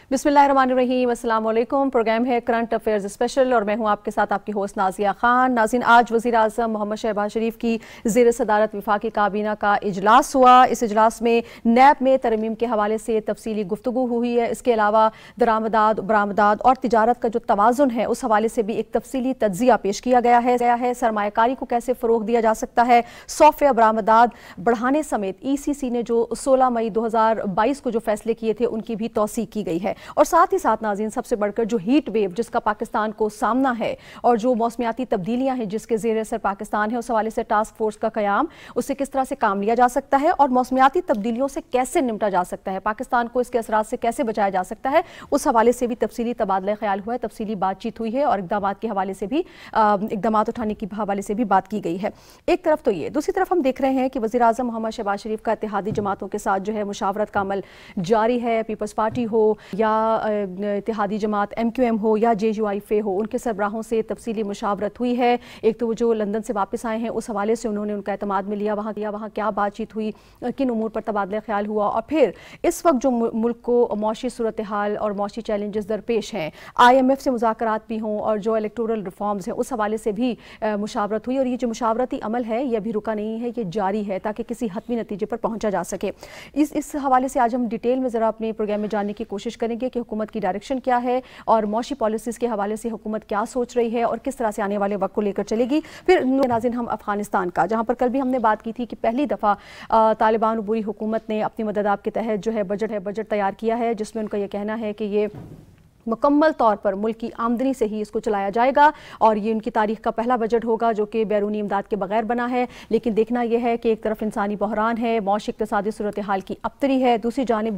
बिस्मिल्लाहिर्रहमानिर्रहीम, अस्सलाम वालेकुम। प्रोग्राम है करंट अफेयर्स स्पेशल और मैं हूं आपके साथ आपकी होस्ट नाजिया खान। नाज़रीन, आज वज़ीर आज़म मोहम्मद शहबाज शरीफ की ज़ेर सदारत वफाकी काबीना का इजलास हुआ। इस इजलास में नैब में तरमीम के हवाले से तफसीली गुफ्तगू हुई है। इसके अलावा दरामदात, बरामदात और तिजारत का जो तवाज़ुन है उस हवाले से भी एक तफसीली तज्ज़िया पेश किया गया है। सरमायाकारी को कैसे फ़रोग़ दिया जा सकता है, सौफ़े बरामदात बढ़ाने समेत ECC ने जो 16 मई 2022 को जो फैसले किए थे उनकी भी तौसीक़ की गई है। और साथ ही साथ नाज़रीन, सबसे बढ़कर जो हीट वेव जिसका पाकिस्तान को सामना है और जो मौसमियाती तब्दीलियां हैं जिसके ज़ेर असर पाकिस्तान है, उस हवाले से टास्क फोर्स का क़याम, उससे किस तरह से काम लिया जा सकता है और मौसमियाती तब्दीलियों से कैसे निपटा जा सकता है, पाकिस्तान को इसके असरात से कैसे बचाया जा सकता है, उस हवाले से भी तफसीली तबादला ख्याल हुआ है, तफसीली बातचीत हुई है और इक़दामात के हवाले से भी इक़दामात उठाने के हवाले से भी बात की गई है। एक तरफ तो ये, दूसरी तरफ हम देख रहे हैं कि वज़ीर आज़म मोहम्मद शहबाज शरीफ का इत्तेहादी जमातों के साथ जो है मुशावरत का अमल जारी है। पीपल्स पार्टी हो या इत्तेहादी जमात MQM हो या JUIF हो, उनके सरबराहों से तफसीली मुशावरत हुई है। एक तो वो जो लंदन से वापस आए हैं उस हवाले से उन्होंने उनका एतमाद में लिया, वहाँ क्या बातचीत हुई, किन उमूर पर तबादला ख्याल हुआ और फिर इस वक्त जो मुल्क को मौशी सूरत हाल और मौशी चैलेंजेस दरपेश हैं, IMF से मुज़ाकरात भी हों और जो इलेक्टोरल रिफॉर्म्स हैं उस हवाले से भी मुशावरत हुई। और ये जो मुशावरती अमल है ये अभी रुका नहीं है, ये जारी है ताकि किसी हतमी नतीजे पर पहुँचा जा सके। इस हवाले से आज हम डिटेल में ज़रा अपने प्रोग्राम में जानने की कोशिश करेंगे कि हुकूमत की डायरेक्शन क्या है और मौशी पॉलिसीज़ के हवाले से हुकूमत क्या सोच रही है और किस तरह से आने वाले वक्त को लेकर चलेगी। फिर नाज़रीन, हम अफगानिस्तान का, जहाँ पर कल भी हमने बात की थी कि पहली दफ़ा तालिबान उबूरी हुकूमत ने अपनी मदद आपके तहत जो है बजट तैयार किया है, जिसमें उनका यह कहना है कि ये मुकम्मल तौर पर मुल्क की आमदनी से ही इसको चलाया जाएगा और ये उनकी तारीख का पहला बजट होगा जो कि बैरूनी इमदाद के बगैर बना है। लेकिन देखना यह है कि एक तरफ इंसानी बहरान है, मौशी इक़्तिसादी सूरत हाल की अबतरी है, दूसरी जानिब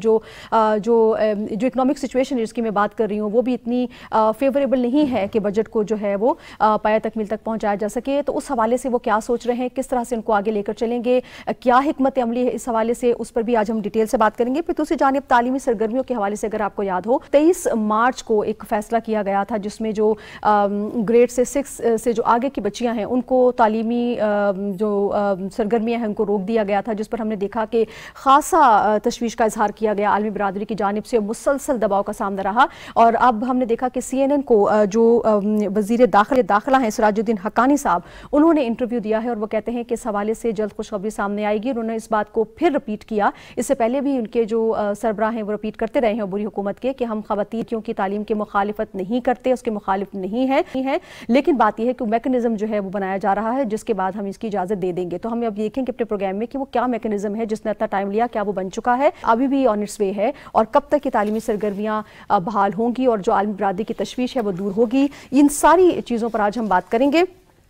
जो इकनॉमिक सिचुएशन जिसकी मैं बात कर रही हूँ वो भी इतनी फेवरेबल नहीं है कि बजट को जो है वो पाया तकमील तक पहुँचाया जा सके। तो उस हवाले से वो क्या सोच रहे हैं, किस तरह से उनको आगे लेकर चलेंगे, क्या हिकमत अमली है इस हवाले से, उस पर भी आज हम डिटेल से बात करेंगे। फिर दूसरी जानिब तालीमी सरगर्मियों के हवाले से अगर आपको याद हो, 23 मार्च को एक फैसला किया गया था जिसमें जो ग्रेड से 6 से जो आगे की बच्चियां हैं उनको तालीमी जो सरगर्मियां हैं उनको रोक दिया गया था, जिस पर हमने देखा कि खासा तशवीश का इजहार किया गया आलमी बरादरी की जानिब से, मुसलसल दबाव का सामना रहा। और अब हमने देखा कि CNN को जो वज़ीर दाखिला हैं सिराजुद्दीन हक्कानी साहब, उन्होंने इंटरव्यू दिया है और वो कहते हैं कि इस हवाले से जल्द खुशखबरी सामने आएगी। उन्होंने इस बात को फिर रिपीट किया, इससे पहले भी उनके जो सरबराह हैं वो रिपीट करते रहे हैं बुरी हुकूमत के कि हम ख़वातीन की तालीम के मुखालिफत नहीं करते, उसके मुखालिफ नहीं है, लेकिन बात यह है कि मैकेनिज्म जो है वो बनाया जा रहा है जिसके बाद हम इसकी इजाज़त दे देंगे। तो हम अब देखेंगे अपने प्रोग्राम में कि वो क्या मैकेनिज्म है जिसने इतना टाइम लिया, क्या वो बन चुका है, अभी भी ऑन इट्स वे है और कब तक ये तालीमी सरगर्मियाँ बहाल होंगी और जो आलमी बरादरी की तशवीश है वो दूर होगी। इन सारी चीज़ों पर आज हम बात करेंगे।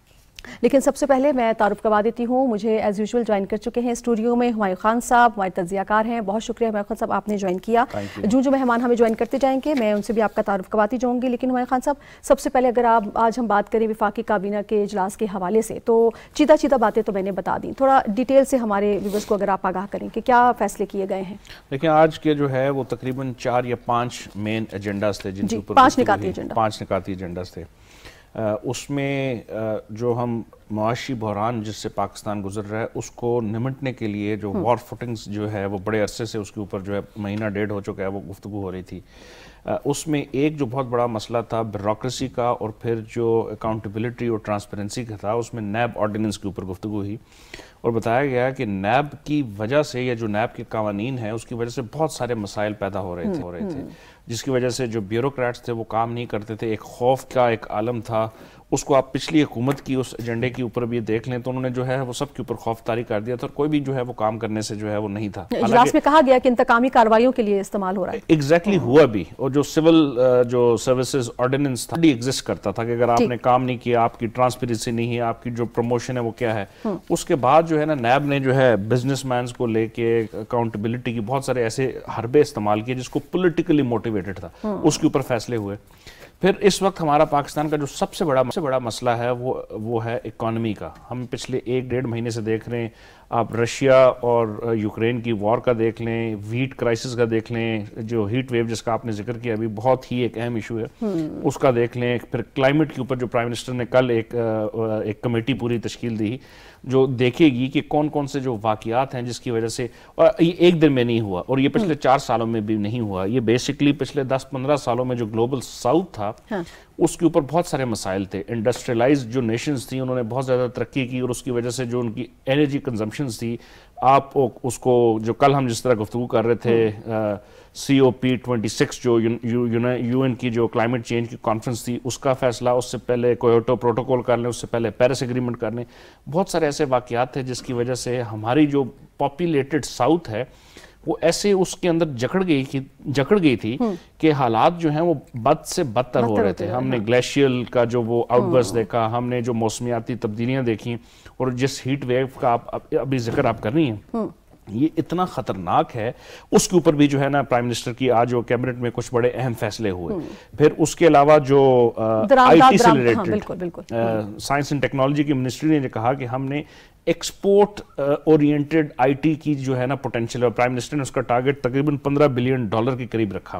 लेकिन सबसे पहले मैं तारुफ करवा देती हूँ, मुझे एज़ यूजुअल ज्वाइन कर चुके हैं स्टूडियो में हुमायूं खान साहब, हमारे तज्ज़ियाकार हैं। बहुत शुक्रिया हुमायूं खान साहब, आपने ज्वाइन किया। जो मेहमान हमें ज्वाइन करते जाएंगे मैं उनसे भी आपका तारुफ करवाती जाऊँगी। लेकिन हुमायूं खान साहब, सबसे पहले अगर आज हम बात करें वफाकी काबीना के इजलास के हवाले से, तो चीता बातें तो मैंने बता दी, थोड़ा डिटेल से हमारे व्यूअर्स को अगर आप आगाह करें कि क्या फैसले किए गए हैं। देखिए, आज के जो है वो तकरीबन 4 या 5 मेन एजेंडाज थे जिनके ऊपर 5 निकाती एजेंडाज थे। उसमें जो हम मुआशी बहरान जिससे पाकिस्तान गुजर रहा है उसको निमटने के लिए जो वॉर फुटिंग्स जो है वो बड़े अरसे से उसके ऊपर जो है महीना डेढ़ हो चुका है वो गुफ्तगू हो रही थी। उसमें एक जो बहुत बड़ा मसला था ब्यूरोक्रेसी का और फिर जो अकाउंटेबिलिटी और ट्रांसपेरेंसी का था, उसमें नैब ऑर्डिनेंस के ऊपर गुफ्तगू हुई और बताया गया कि नैब की वजह से या जो नैब के कानून हैं उसकी वजह से बहुत सारे मसाइल पैदा हो रहे थे जिसकी वजह से जो ब्यूरोक्रेट्स थे वो काम नहीं करते थे। एक खौफ का एक आलम था, उसको आप पिछली हुकूमत की उस एजेंडे के ऊपर भी देख लें तो उन्होंने जो है वो सब के ऊपर खौफ तारी कर दिया था और कोई भी जो है वो काम करने से जो है वो नहीं था। इजलास में कहा गया कि इंतकामी कार्रवाइयों के लिए इस्तेमाल हो रहा है। एग्जैक्टली हुआ भी, और जो सिविल जो सर्विसेज ऑर्डिनेंस था एग्जिस्ट करता था कि अगर आपने काम नहीं किया, आपकी ट्रांसपेरेंसी नहीं है, आपकी जो प्रमोशन है वो क्या है। उसके बाद जो है ना नैब ने जो है बिजनेसमैन को लेके अकाउंटेबिलिटी की बहुत सारे ऐसे हरबे इस्तेमाल किए जिसको पोलिटिकली मोटिवेटेड था, उसके ऊपर फैसले हुए। پھر اس وقت ہمارا پاکستان کا جو سب سے بڑا مسئلہ ہے وہ ہے اکانومی کا. ہم پچھلے 1-1.5 مہینے سے دیکھ رہے ہیں. آپ رشیا اور یوکرین کی وار کا دیکھ لیں, ویٹ کرائسس کا دیکھ لیں, جو ہیٹ ویو جس کا آپ نے ذکر کیا ابھی بہت ہی ایک اہم ایشو ہے, اس کا دیکھ لیں. پھر کلائمیٹ کے اوپر جو پرائم منسٹر نے کل ایک کمیٹی پوری تشکیل دی جو دیکھے گی کہ کون کون سے جو واقعات ہیں جس کی وجہ سے, اور یہ ایک دن میں نہیں ہوا اور یہ پچھلے 4 سالوں میں بھی نہیں ہوا, یہ بیسکلی پچھلے 10-15 سالوں میں جو گلوبل ساؤتھ تھا اس کے اوپر بہت سارے مسائل تھے. انڈسٹریلائز جو نیشنز تھیں انہوں نے بہت زیادہ ترقی کی اور اس کی وجہ سے جو ان کی انرجی کنزمپشنز تھی, آپ اس کو جو کل ہم جس طرح گفتگو کر رہے تھے COP26 جو یو این کی جو کلائمیٹ چینج کی کانفرنس تھی اس کا فیصلہ, اس سے پہلے کویوٹو پروٹوکول کر لیں, اس سے پہلے پیرس ایگریمنٹ کر لیں, بہت سارے ایسے واقعات تھے جس کی وجہ سے ہماری جو پاپولیٹڈ ساؤتھ ہے وہ ایسے اس کے اندر جکڑ گئی تھی کہ حالات جو ہیں وہ بد سے بدتر ہو رہے تھے. ہم نے گلیشیل کا جو وہ آؤٹ برسٹ دیکھا, ہم نے جو موسمیاتی تبدیلیاں دیکھیں, اور جس ہیٹ ویو کا ابھی ذکر آپ کر رہی ہیں یہ اتنا خطرناک ہے. اس کے اوپر بھی جو ہے نا پرائم منسٹر کی آج جو کیبنٹ میں کچھ بڑے اہم فیصلے ہوئے. پھر اس کے علاوہ جو آئی ٹی سے ریلیٹڈ سائنس اینڈ ٹیکنالوجی کی منسٹری نے کہا کہ ہم نے ایکسپورٹ اورینٹڈ آئی ٹی کی جو ہے نا پوٹینشیل, اور پرائم منسٹر نے اس کا ٹارگٹ تقریباً $15 بلین کے قریب رکھا.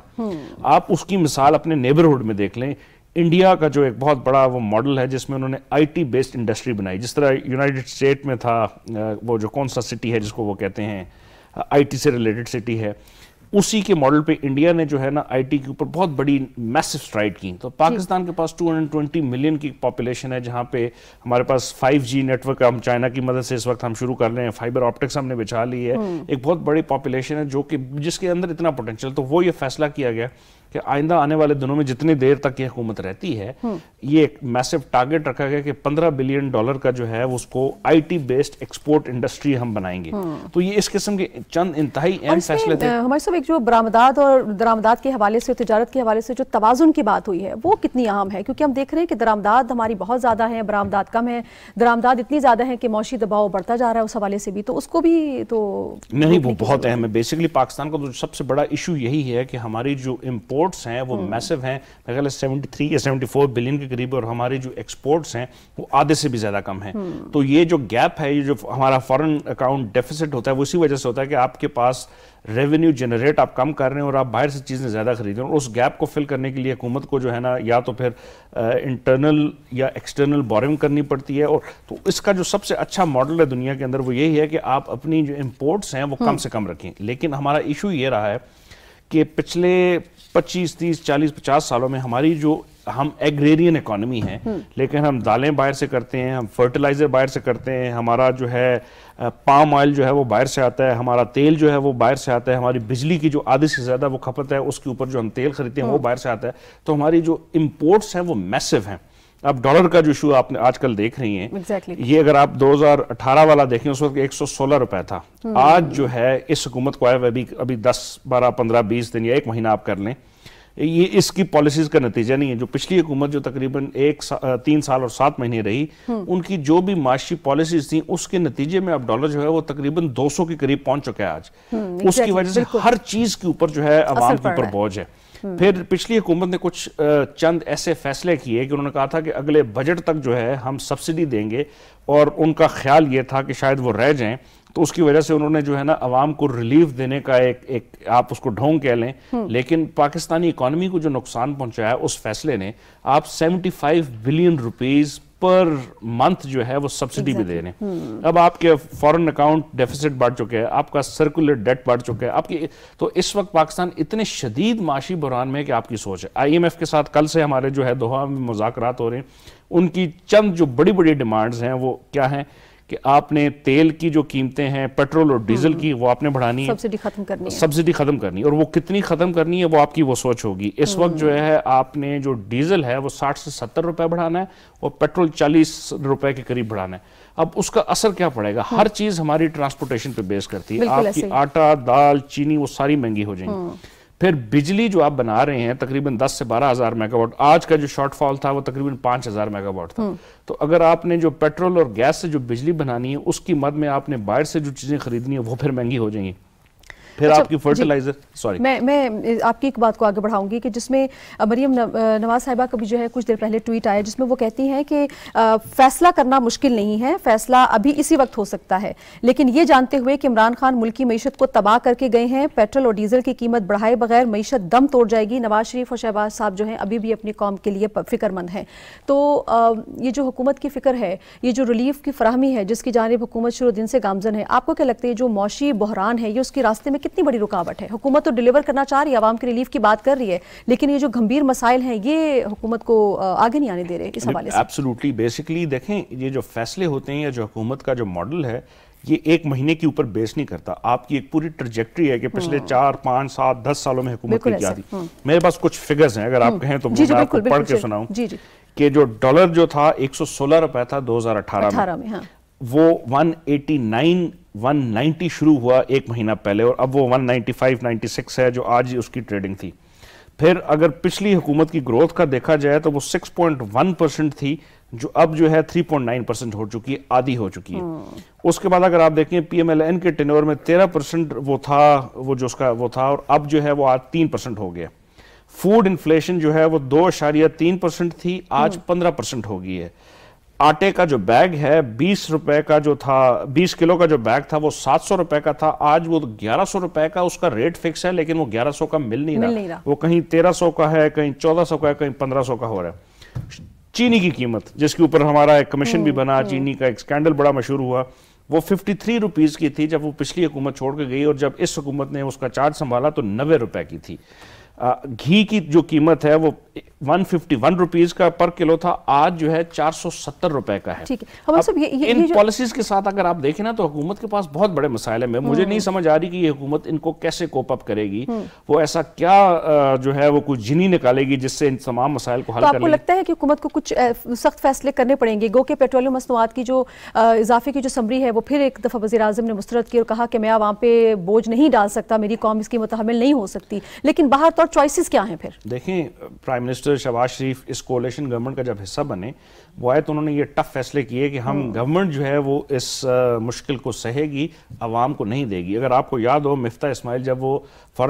آپ اس کی مثال اپنے نیبرہڈ میں دیکھ لیں. انڈیا کا جو ایک بہت بڑا وہ ماڈل ہے جس میں انہوں نے آئی ٹی بیسڈ انڈسٹری بنائی, جس طرح یونائٹڈ اسٹیٹ میں تھا وہ جو کون سا سٹی ہے جس کو وہ کہتے ہیں آئی ٹی سے ریلیٹڈ سٹی ہے, اسی کے ماڈل پہ انڈیا نے جو ہے نا آئی ٹی کے اوپر بہت بڑی میسو سٹرائڈ کی. تو پاکستان کے پاس 220 ملین کی پاپولیشن ہے, جہاں پہ ہمارے پاس 5G نیٹ ورک ہم چائنا کی مدد سے اس وقت ہم شروع کر رہے ہیں, فائبر آپٹکس ہم نے بچھا لی ہے, ایک بہت بڑی پاپولیشن ہے جو کہ جس کے اندر اتنا پوٹینشیل. تو وہ یہ فیصلہ کیا گیا کہ آئندہ آنے والے دنوں میں جتنی دیر تک یہ حکومت رہتی ہے یہ ایک میسو ٹارگٹ رکھا گیا کہ $15 بلین کا جو ہے اس کو I T based export industry ہم بنائیں گے. تو یہ اس قسم کے چند انتہائی اہم فیصلے تھے. ہمارے صاحب ایک جو برآمدات اور درآمدات کے حوالے سے, تجارت کے حوالے سے جو توازن کی بات ہوئی ہے وہ کتنی اہم ہے, کیونکہ ہم دیکھ رہے ہیں کہ درآمدات ہماری بہت زیادہ ہیں, برآمدات کم ہیں. درآمدات اتنی زیادہ ہیں کہ معاشی دباؤ بڑھتا جا رہا ہے, اس حوالے سے بھی تو اس کو بھی تو نہیں, وہ بہت اہم ہے. بیسکلی پاکستان کا تو سب سے بڑا ایشو یہی ہے کہ ہماری جو امپورٹس ہیں وہ میسو ہیں, میرے خیال 73 یا 74 بلین کے قریب, اور ہماری جو ایکسپورٹس ہیں وہ آدھے سے بھی زیادہ کم ہیں. تو یہ جو گیپ ہے, یہ جو ہمارا فارن اکاؤنٹ ڈیفیسٹ ہوتا ہے وہ اسی وجہ سے ہوتا ہے کہ آپ کے پاس ریونیو جنریٹ آپ کم کر رہے ہیں اور آپ باہر سے چیزیں زیادہ خرید رہے ہیں, اور اس گیپ کو فل کرنے کے لیے حکومت کو جو ہے نا یا تو پھر انٹرنل یا ایکسٹرنل بورنگ کرنی پڑتی ہے. اور تو اس کا جو سب سے اچھا ماڈل ہے دنیا کے اندر وہ یہی ہے کہ آپ اپنی جو امپورٹس ہیں وہ کم سے کم رکھیں. لیکن ہمارا ایشو یہ رہا ہے کہ پچھلے 25, 30, 40, 50 سالوں میں ہماری جو ہم ایگریرین اکانومی ہیں, لیکن ہم دالیں باہر سے کرتے ہیں, ہم فرٹیلائزر باہر سے کرتے ہیں, ہمارا جو ہے پام آئل جو ہے وہ باہر سے آتا ہے, ہمارا تیل جو ہے وہ باہر سے آتا ہے, ہماری بجلی کی جو آدھے سے زیادہ وہ کھپت ہے اس کے اوپر جو ہم تیل خریدتے ہیں وہ باہر سے آتا ہے. تو ہماری جو امپورٹس ہیں وہ میسو ہیں. اب ڈالر کا جو ایشو آپ نے آج کل دیکھ رہی ہیں, یہ اگر آپ 2018 والا دیکھیں اس وقت 116 روپے تھا. آج جو ہے اس حکومت کو آئے ابھی 10, 12, 15, 20 دن یا 1 مہینہ آپ کر لیں, یہ اس کی پالیسیز کا نتیجہ نہیں ہے. جو پچھلی حکومت جو تقریباً 3 سال اور 7 مہینے رہی, ان کی جو بھی معاشی پالیسیز تھیں اس کے نتیجے میں اب ڈالر جو ہے وہ تقریباً 200 کے قریب پہنچ چکا ہے آج. اس کی وجہ سے ہر چیز کے اوپر جو ہے عوام کے اوپر بوجھ ہے. پھر پچھلی حکومت نے کچھ چند ایسے فیصلے کیے کہ انہوں نے کہا تھا کہ اگلے بجٹ تک جو ہے ہم سبسڈی دیں گے, اور ان کا خیال یہ تھا کہ شاید وہ رہ جائیں. تو اس کی وجہ سے انہوں نے جو ہے نا عوام کو ریلیف دینے کا ایک آپ اس کو ڈھونگ کہہ لیں, لیکن پاکستانی اکانومی کو جو نقصان پہنچایا اس فیصلے نے, آپ 75 بلین روپیز پر منتھ جو ہے وہ سبسڈی بھی دے رہے ہیں. اب آپ کے فورن اکاؤنٹ ڈیفیسٹ بڑھ چکے ہیں, آپ کا سرکولر ڈیٹ بڑھ چکے ہیں, آپ کی تو اس وقت پاکستان اتنے شدید معاشی بحران میں ہے کہ آپ کی سوچ ہے. IMF کے ساتھ کل سے ہمارے جو ہے دوحہ میں مذاکرات ہو رہے ہیں, ان کی چند جو بڑی بڑی ڈیمانڈز ہیں وہ کیا ہیں کہ آپ نے تیل کی جو قیمتیں ہیں, پیٹرول اور ڈیزل کی, وہ آپ نے بڑھانی ہے, سبسڈی ختم کرنی ہے, اور وہ کتنی ختم کرنی ہے وہ آپ کی وہ سوچ ہوگی. اس وقت جو ہے آپ نے جو ڈیزل ہے وہ 60 سے 70 روپے بڑھانا ہے, اور پیٹرول 40 روپے کے قریب بڑھانا ہے. اب اس کا اثر کیا پڑے گا؟ ہر چیز ہماری ٹرانسپورٹیشن پہ بیس کرتی ہے. آپ کی آٹا, دال, چینی وہ ساری مہنگی ہو جائیں گی. پھر بجلی جو آپ بنا رہے ہیں تقریباً 10 سے 12 ہزار میگا واٹ, آج کا جو شارٹ فال تھا وہ تقریباً 5 ہزار میگا واٹ تھا. تو اگر آپ نے جو پیٹرول اور گیس سے جو بجلی بنانی ہے اس کی مد میں آپ نے باہر سے جو چیزیں خریدنی ہیں وہ پھر مہنگی ہو جائیں گی. پھر آپ کی فرٹیلائزر سوری میں آپ کی ایک بات کو آگے بڑھاؤں گی کہ جس میں مریم نواز صاحبہ کا بھی جو ہے کچھ دیر پہلے ٹویٹ آیا جس میں وہ کہتی ہیں کہ فیصلہ کرنا مشکل نہیں ہے، فیصلہ ابھی اسی وقت ہو سکتا ہے، لیکن یہ جانتے ہوئے کہ عمران خان ملکی معیشت کو تباہ کر کے گئے ہیں، پیٹرول اور ڈیزل کی قیمت بڑھائے بغیر معیشت دم توڑ جائے گی، نواز شریف اور شہباز صاحب جو ہیں ابھی بھی اپنی قوم کے لیے فکر مند ہیں۔ تو یہ جو حکومت کی فکر ہے، یہ جو ریلیف کی فراہمی ہے جس کی جانب حکومت شروع دن سے گامزن ہے، آپ کو کیا لگتا ہے جو معاشی بحران ہے یہ اس کے راستے میں کتنی بڑی رکاوٹ ہے؟ حکومت تو ڈیلیور کرنا چاہ رہی ہے، عوام کے ریلیف کی بات کر رہی ہے، لیکن یہ جو گھمبیر مسائل ہیں یہ حکومت کو آگے نہیں آنے دے رہے اس حوالے سے؟ ایبسولوٹلی، بیسیکلی دیکھیں یہ جو فیصلے ہوتے ہیں یا جو حکومت کا جو ماڈل ہے یہ ایک مہینے کے اوپر بیس نہیں کرتا، آپ کی ایک پوری ٹریجیکٹری ہے کہ پچھلے 4 5 7 10 سالوں میں حکومت کی کیا تھی۔ میرے پاس کچھ فگرز ہیں، اگر آپ کہیں تو میں آپ کو پڑھ کے سناؤں کہ جو ڈالر جو تھا 116 روپے تھا 2018 میں، وہ 189 190 شروع ہوا ایک مہینہ پہلے، اور اب وہ 195 96 ہے جو آج اس کی ٹریڈنگ تھی۔ پھر اگر پچھلی حکومت کی گروتھ کا دیکھا جائے تو وہ 6.1% تھی جو اب جو ہے 3.9% ہو چکی ہے، آدھی ہو چکی ہے۔ اس کے بعد اگر آپ دیکھیں پی ایم ایل این کے ٹینور میں 13% وہ تھا، وہ جو اس کا وہ تھا، اور اب جو ہے وہ آج 3% ہو گیا۔ فوڈ انفلیشن جو ہے وہ 2.3% تھی، آج 15% ہو گئی ہے۔ آٹے کا جو بیگ ہے 20 روپے کا جو تھا، 20 کلو کا جو بیگ تھا وہ 700 روپے کا تھا، آج وہ 1100 روپے کا اس کا ریٹ فکس ہے، لیکن وہ 1100 کا مل نہیں رہا، وہ کہیں 1300 کا ہے، کہیں 1400 کا ہے، کہیں 1500 کا ہو رہا ہے۔ چینی کی قیمت جس کے اوپر ہمارا ایک کمیشن بھی بنا، چینی کا ایک سکینڈل بڑا مشہور ہوا، وہ 53 روپیز کی تھی جب وہ پچھلی حکومت چھوڑ کے گئی، اور جب اس حکومت نے اس کا چارج سنبھالا تو 90 روپے کی تھی۔ گھی کی جو قیمت ہے وہ 151 روپیز کا پر کلو تھا، آج جو ہے 470 روپے کا ہے۔ ان پالیسیز کے ساتھ اگر آپ دیکھیں نا تو حکومت کے پاس بہت بڑے مسائل ہیں، مجھے نہیں سمجھ آ رہی کہ یہ حکومت ان کو کیسے کوپ اپ کرے گی، وہ ایسا کیا جو ہے وہ کچھ جنی نکالے گی جس سے ان تمام مسائل کو حل کر لے گی۔ آپ کو لگتا ہے کہ حکومت کو کچھ سخت فیصلے کرنے پڑیں گے؟ گو کہ پیٹرولیم مصنوعات کی جو اضافے کی جو سمری ہے وہ پھر ایک دفعہ وزیر اعظم نے مسترد کی اور کہا کہ میں عوام پہ بوجھ نہیں ڈال سکتا، میری قوم اس کی متحمل نہیں ہو سکتی، لیکن باہر طور چوائسز کیا ہیں پھر؟ دیکھیں پرائم منسٹر شہباز شریف اس کولیشن گورنمنٹ کا جب حصہ بنے، وہ آئے تو انہوں نے یہ ٹف فیصلے کیے کہ ہم گورنمنٹ جو ہے وہ اس مشکل کو سہے گی، عوام کو نہیں دے گی۔ اگر آپ کو یاد ہو مفتاح اسماعیل جب وہ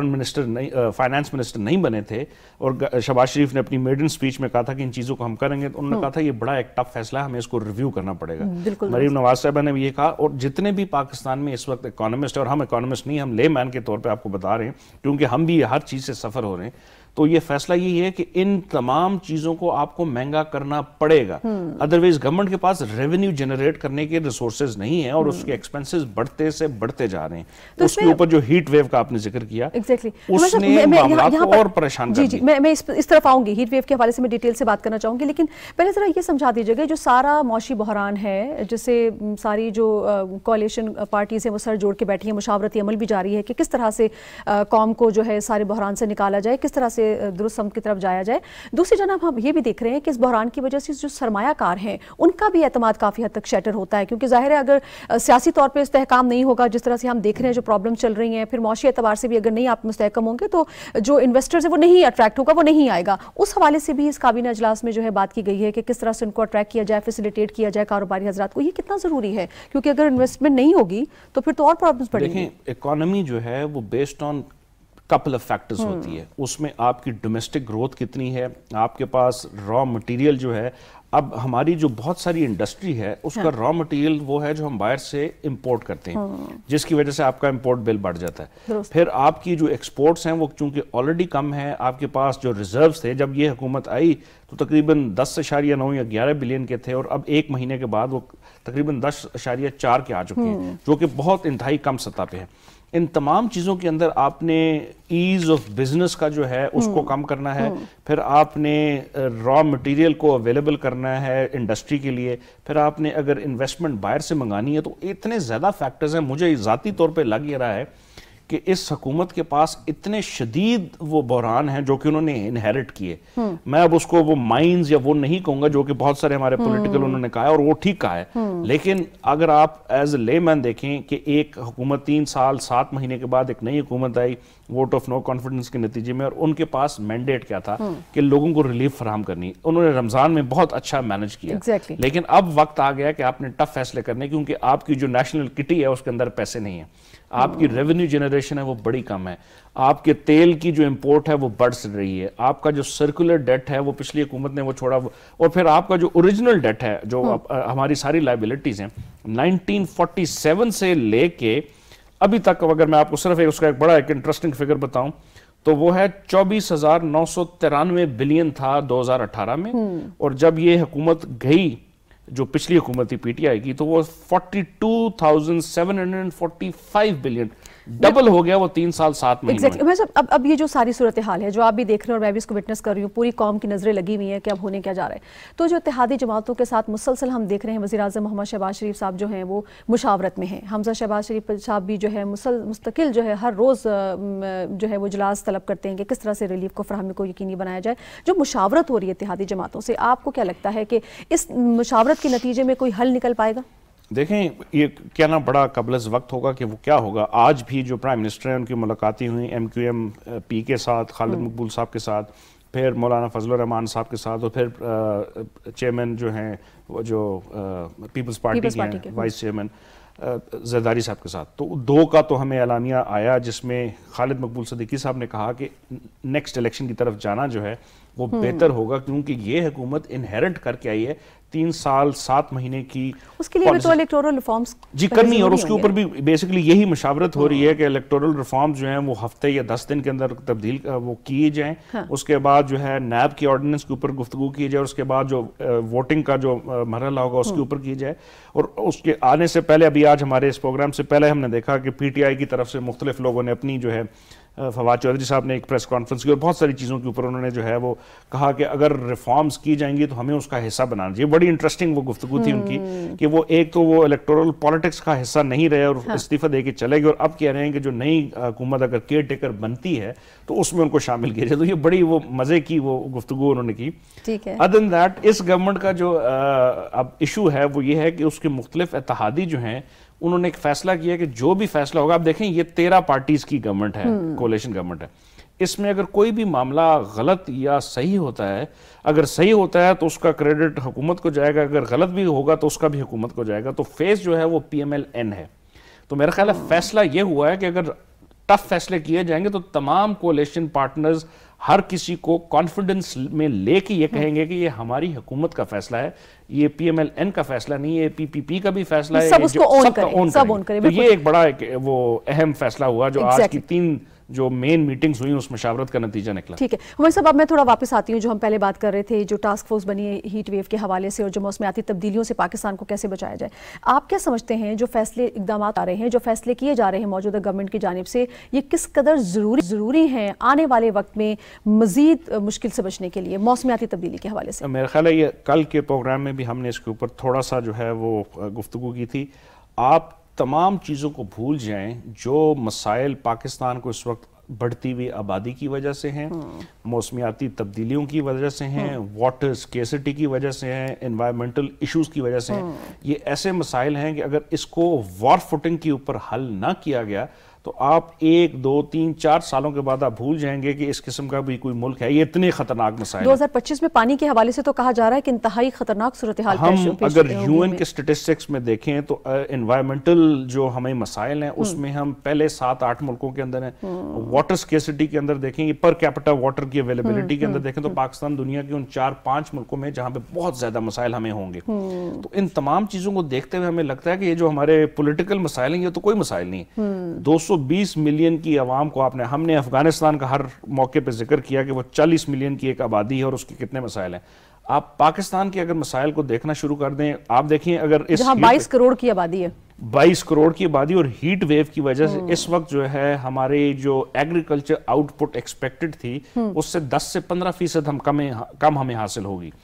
فائنانس منسٹر نہیں بنے تھے اور شہباز شریف نے اپنی میڈن سپیچ میں کہا تھا کہ ان چیزوں کو ہم کریں گے، تو انہوں نے کہا تھا یہ بڑا ایک ٹف فیصلہ ہے، ہمیں اس کو ریویو کرنا پڑے گا۔ مریم نواز صاحبہ نے بھی یہ کہا، اور جتنے بھی پاکستان میں اس وقت اکانومسٹ ہے، اور ہم اکانومسٹ نہیں، ہم لے مین کے طور پہ آپ کو بتا رہے ہیں کیونکہ ہم بھی ہر چیز سے سفر ہو رہے ہیں، تو یہ فیصلہ یہی ہے کہ ان تمام چیزوں کو آپ کو مہنگا کرنا پڑے گا، ادروائز گورنمنٹ کے پاس ریونیو جنریٹ کرنے کے ریسورسز نہیں ہیں، اور اس کے ایکسپنسز بڑھتے سے بڑھتے جا رہے ہیں۔ اس کے اوپر جو ہیٹ ویو کا آپ نے ذکر کیا، اس نے معاملات کو اور پریشان کر دیا۔ میں اس طرف آؤں گی، ہیٹ ویو کے حوالے سے میں ڈیٹیل سے بات کرنا چاہوں گی، لیکن پہلے ذرا یہ سمجھا دیجیے گا جو سارا معاشی بحران ہے جس سے ساری جو کولیشن پارٹیز ہیں وہ سر جوڑ کے بیٹھی ہیں، مشاورتی عمل بھی جاری ہے کہ کس طرح سے قوم کو جو ہے سارے بحران سے نکالا جائے، کس طرح سے درست سمت کی طرف جایا جائے۔ دوسری جانب ہم یہ بھی دیکھ رہے ہیں کہ اس بحران کی وجہ سے جو سرمایہ کار ہیں ان کا بھی اعتماد کافی حد تک شیٹر ہوتا ہے، کیونکہ ظاہر ہے اگر سیاسی طور پہ استحکام نہیں ہوگا، جس طرح سے ہم دیکھ رہے ہیں جو پرابلم چل رہی ہیں، پھر معاشی اعتبار سے بھی اگر نہیں آپ مستحکم ہوں گے تو جو انویسٹرز ہیں وہ نہیں اٹریکٹ ہوگا، وہ نہیں آئے گا۔ اس حوالے سے بھی اس کابینہ اجلاس میں جو ہے بات کی گئی ہے کہ کس طرح سے ان کو اٹریکٹ کیا جائے، فیسیلیٹیٹ کیا جائے کاروباری حضرات کو۔ یہ کتنا ضروری ہے؟ کیونکہ اگر انویسٹمنٹ نہیں ہوگی تو پھر تو اور پرابلمز بڑھیں گی۔ دیکھیں اکانومی جو ہے وہ based on couple of factors ہوتی ہے، اس میں آپ کی ڈومیسٹک گروتھ کتنی ہے، آپ کے پاس را مٹیریل جو ہے، اب ہماری جو بہت ساری انڈسٹری ہے اس کا را مٹیریل وہ ہے جو ہم باہر سے امپورٹ کرتے ہیں، جس کی وجہ سے آپ کا امپورٹ بل بڑھ جاتا ہے۔ پھر آپ کی جو ایکسپورٹس ہیں وہ چونکہ آلریڈی کم ہے، آپ کے پاس جو ریزروز تھے جب یہ حکومت آئی تو تقریباً 10.9 یا 11 بلین کے تھے، اور اب ایک مہینے کے بعد وہ تقریباً 10.4 کے آ چکے ہیں، جو کہ بہت انتہائی کم سطح پہ ہے۔ ان تمام چیزوں کے اندر آپ نے ایز آف بزنس کا جو ہے اس کو کم کرنا ہے، پھر آپ نے را مٹیریل کو اویلیبل کرنا ہے انڈسٹری کے لیے، پھر آپ نے اگر انویسٹمنٹ باہر سے منگانی ہے، تو اتنے زیادہ فیکٹرز ہیں۔ مجھے ذاتی طور پہ لگ یہ رہا ہے کہ اس حکومت کے پاس اتنے شدید وہ بحران ہیں جو کہ انہوں نے انہیرٹ کیے۔ میں اب اس کو وہ مائنز یا وہ نہیں کہوں گا جو کہ بہت سارے ہمارے پولیٹیکل انہوں نے کہا ہے، اور وہ ٹھیک کہا ہے، لیکن اگر آپ ایز اے لے مین دیکھیں کہ ایک حکومت 3 سال 7 مہینے کے بعد ایک نئی حکومت آئی، ووٹ آف نو کانفیڈنس کے نتیجے میں, اور ان کے پاس مینڈیٹ کیا تھا کہ لوگوں کو ریلیف فراہم کرنی. انہوں نے رمضان میں بہت اچھا مینج کیا, لیکن اب وقت آ گیا کہ آپ نے ٹف فیصلے کرنے, کیونکہ آپ کی جو نیشنل کٹی ہے اس کے اندر پیسے نہیں ہیں, آپ کی ریونیو جنریشن ہے وہ بڑی کم ہے, آپ کے تیل کی جو امپورٹ ہے وہ بڑھ رہی ہے, آپ کا جو سرکولر ڈیٹ ہے وہ پچھلی حکومت نے وہ چھوڑا, اور پھر آپ کا جو اوریجنل ڈیٹ ہے جو ہماری ساری لائبلٹیز ہیں 1947 سے لے کے ابھی تک, اگر میں آپ کو صرف اس کا ایک بڑا ایک انٹرسٹنگ فگر بتاؤں تو وہ ہے 24,993 بلین تھا 2018 میں, اور جب یہ حکومت گئی جو پچھلی حکومت تھی پی ٹی آئی کی تو وہ 42,745 بلین, ڈبل ہو گیا وہ 3 سال 7 مہینے میں. اب یہ جو ساری صورتحال ہے جو آپ بھی دیکھ رہے ہیں اور میں بھی اس کو وٹنس کر رہی ہوں, پوری قوم کی نظریں لگی ہوئی ہیں کہ اب ہونے کیا جا رہا ہے, تو جو اتحادی جماعتوں کے ساتھ مسلسل ہم دیکھ رہے ہیں وزیر اعظم محمد شہباز شریف صاحب جو ہیں وہ مشاورت میں ہیں, حمزہ شہباز شریف صاحب بھی جو ہے مستقل جو ہے ہر روز جو ہے وہ اجلاس طلب کرتے ہیں کہ کس طرح سے ریلیف کو فراہمی کو یقینی بنایا جائے. جو مشاورت ہو رہی ہے اتحادی جماعتوں سے, آپ کو کیا لگتا ہے کہ اس مشاورت کے نتیجے میں کوئی حل نکل پائے گا؟ دیکھیں یہ کہنا بڑا قبل از وقت ہوگا کہ وہ کیا ہوگا. آج بھی جو پرائم منسٹر ہیں ان کی ملاقاتیں ہوئیں ایم کیو ایم پی کے ساتھ, خالد مقبول صاحب کے ساتھ, پھر مولانا فضل الرحمان صاحب کے ساتھ, اور پھر چیئرمین جو ہیں جو پیپلز پارٹی کے وائس چیئرمین زرداری صاحب کے ساتھ. تو 2 کا تو ہمیں اعلامیہ آیا جس میں خالد مقبول صدیقی صاحب نے کہا کہ نیکسٹ الیکشن کی طرف جانا جو ہے وہ بہتر ہوگا, کیونکہ یہ حکومت انہیرنٹ کر کے آئی ہے 3 سال 7 مہینے کی, اس کے لیے بھی تو الیکٹورل ریفارمز جی کرنی, اور اس کے اوپر بھی بیسیکلی یہی مشاورت ہو رہی ہے کہ الیکٹورل ریفارمز جو ہیں وہ ہفتے یا 10 دن کے اندر تبدیل وہ کیے جائیں. اس کے بعد جو ہے نیب کی آرڈیننس کے اوپر گفتگو کی جائے, اور اس کے بعد جو ووٹنگ کا جو مرحلہ ہوگا اس کے اوپر کی جائے. اور اس کے آنے سے پہلے ابھی آج ہمارے اس پروگرام سے پہلے ہم نے دیکھا کہ پی ٹی آئی کی طرف سے مختلف لوگوں نے اپنی جو ہے, فواد چودھری صاحب نے ایک پریس کانفرنس کی اور بہت ساری چیزوں کے اوپر انہوں نے جو ہے وہ کہا کہ اگر ریفارمز کی جائیں گی تو ہمیں اس کا حصہ بنانا چاہیے. بڑی انٹرسٹنگ وہ گفتگو تھی ان کی کہ وہ ایک تو وہ الیکٹورل پالیٹکس کا حصہ نہیں رہے اور استعفیٰ دے کے چلے گئے, اور اب کہہ رہے ہیں کہ جو نئی حکومت اگر کیئر ٹیکر بنتی ہے تو اس میں ان کو شامل کیا جائے. تو یہ بڑی وہ مزے کی وہ گفتگو انہوں نے کی. ادر دین دیٹ اس گورنمنٹ کا جو اب ایشو ہے وہ یہ ہے کہ اس کے مختلف اتحادی جو ہیں انہوں نے ایک فیصلہ کیا کہ جو بھی فیصلہ ہوگا, آپ دیکھیں یہ 13 پارٹیز کی گورنمنٹ ہے, کولیشن گورنمنٹ ہے, اس میں اگر کوئی بھی معاملہ غلط یا صحیح ہوتا ہے, اگر صحیح ہوتا ہے تو اس کا کریڈٹ حکومت کو جائے گا, اگر غلط بھی ہوگا تو اس کا بھی حکومت کو جائے گا. تو فیس جو ہے وہ پی ایم ایل این ہے. تو میرا خیال ہے فیصلہ یہ ہوا ہے کہ اگر ٹف فیصلے کیے جائیں گے تو تمام کولیشن پارٹنرز ہر کسی کو کانفیڈنس میں لے کے یہ کہیں گے کہ یہ ہماری حکومت کا فیصلہ ہے, یہ پی ایم ایل این کا فیصلہ نہیں ہے, پی پی پی کا بھی فیصلہ ہے, سب اس کو اون کریں. تو یہ ایک بڑا وہ اہم فیصلہ ہوا جو آج کی 3 جو مین میٹنگز ہوئی اس مشاورت کا نتیجہ نکلا. ٹھیک ہے عمر صاحب, اب میں تھوڑا واپس آتی ہوں جو ہم پہلے بات کر رہے تھے, جو ٹاسک فورس بنی ہے ہیٹ ویو کے حوالے سے اور جو موسمیاتی تبدیلیوں سے پاکستان کو کیسے بچایا جائے. آپ کیا سمجھتے ہیں جو فیصلے اقدامات آ رہے ہیں, جو فیصلے کیے جا رہے ہیں موجودہ گورنمنٹ کی جانب سے, یہ کس قدر ضروری ہیں آنے والے وقت میں مزید مشکل سے بچنے کے لیے موسمیاتی تبدیلی کے حوالے سے؟ میرا خیال ہے یہ کل کے پروگرام میں بھی ہم نے اس کے اوپر تھوڑا سا جو ہے وہ گفتگو کی تھی. آپ تمام چیزوں کو بھول جائیں جو مسائل پاکستان کو اس وقت بڑھتی ہوئی آبادی کی وجہ سے ہیں, موسمیاتی تبدیلیوں کی وجہ سے ہیں, واٹر سکیسٹی کی وجہ سے ہیں, انوائرمنٹل ایشوز کی وجہ سے ہیں. یہ ایسے مسائل ہیں کہ اگر اس کو وار فوٹنگ کے اوپر حل نہ کیا گیا تو آپ 1 2 3 4 سالوں کے بعد آپ بھول جائیں گے کہ اس قسم کا بھی کوئی ملک ہے. یہ اتنے خطرناک مسائل 2025 میں پانی کے حوالے سے تو کہا جا رہا ہے کہ انتہائی خطرناک صورتحال ہم اگر یو این کے سٹیٹسٹکس میں دیکھیں تو انوائرمنٹل جو ہمیں مسائل ہیں اس میں ہم پہلے 7-8 ملکوں کے اندر ہیں. واٹر سکیسٹی کے اندر دیکھیں, یہ پر کیپٹا واٹر کی اویلیبلٹی کے اندر دیکھیں تو پاکستان دنیا کے ان 4-5 ملکوں میں جہاں پہ بہت زیادہ مسائل ہمیں ہوں گے. تو ان تمام چیزوں کو دیکھتے ہوئے ہمیں لگتا ہے کہ یہ جو ہمارے پولیٹیکل مسائل ہیں یہ تو کوئی مسائل نہیں ہے. 220 ملین کی عوام کو ہم نے افغانستان کا ہر موقع پہ ذکر کیا کہ وہ 40 ملین کی ایک آبادی ہے اور اس کے کتنے مسائل ہیں. آپ پاکستان کے اگر مسائل کو دیکھنا شروع کر دیں, آپ دیکھیں اگر اس جہاں 22 کروڑ کی آبادی ہے, 22 کروڑ کی آبادی اور ہیٹ ویو کی وجہ سے اس وقت جو ہے ہماری جو ایگریکلچر آؤٹ پٹ ایکسپیکٹڈ تھی اس سے 10 سے 15% کم ہمیں حاصل ہوگی.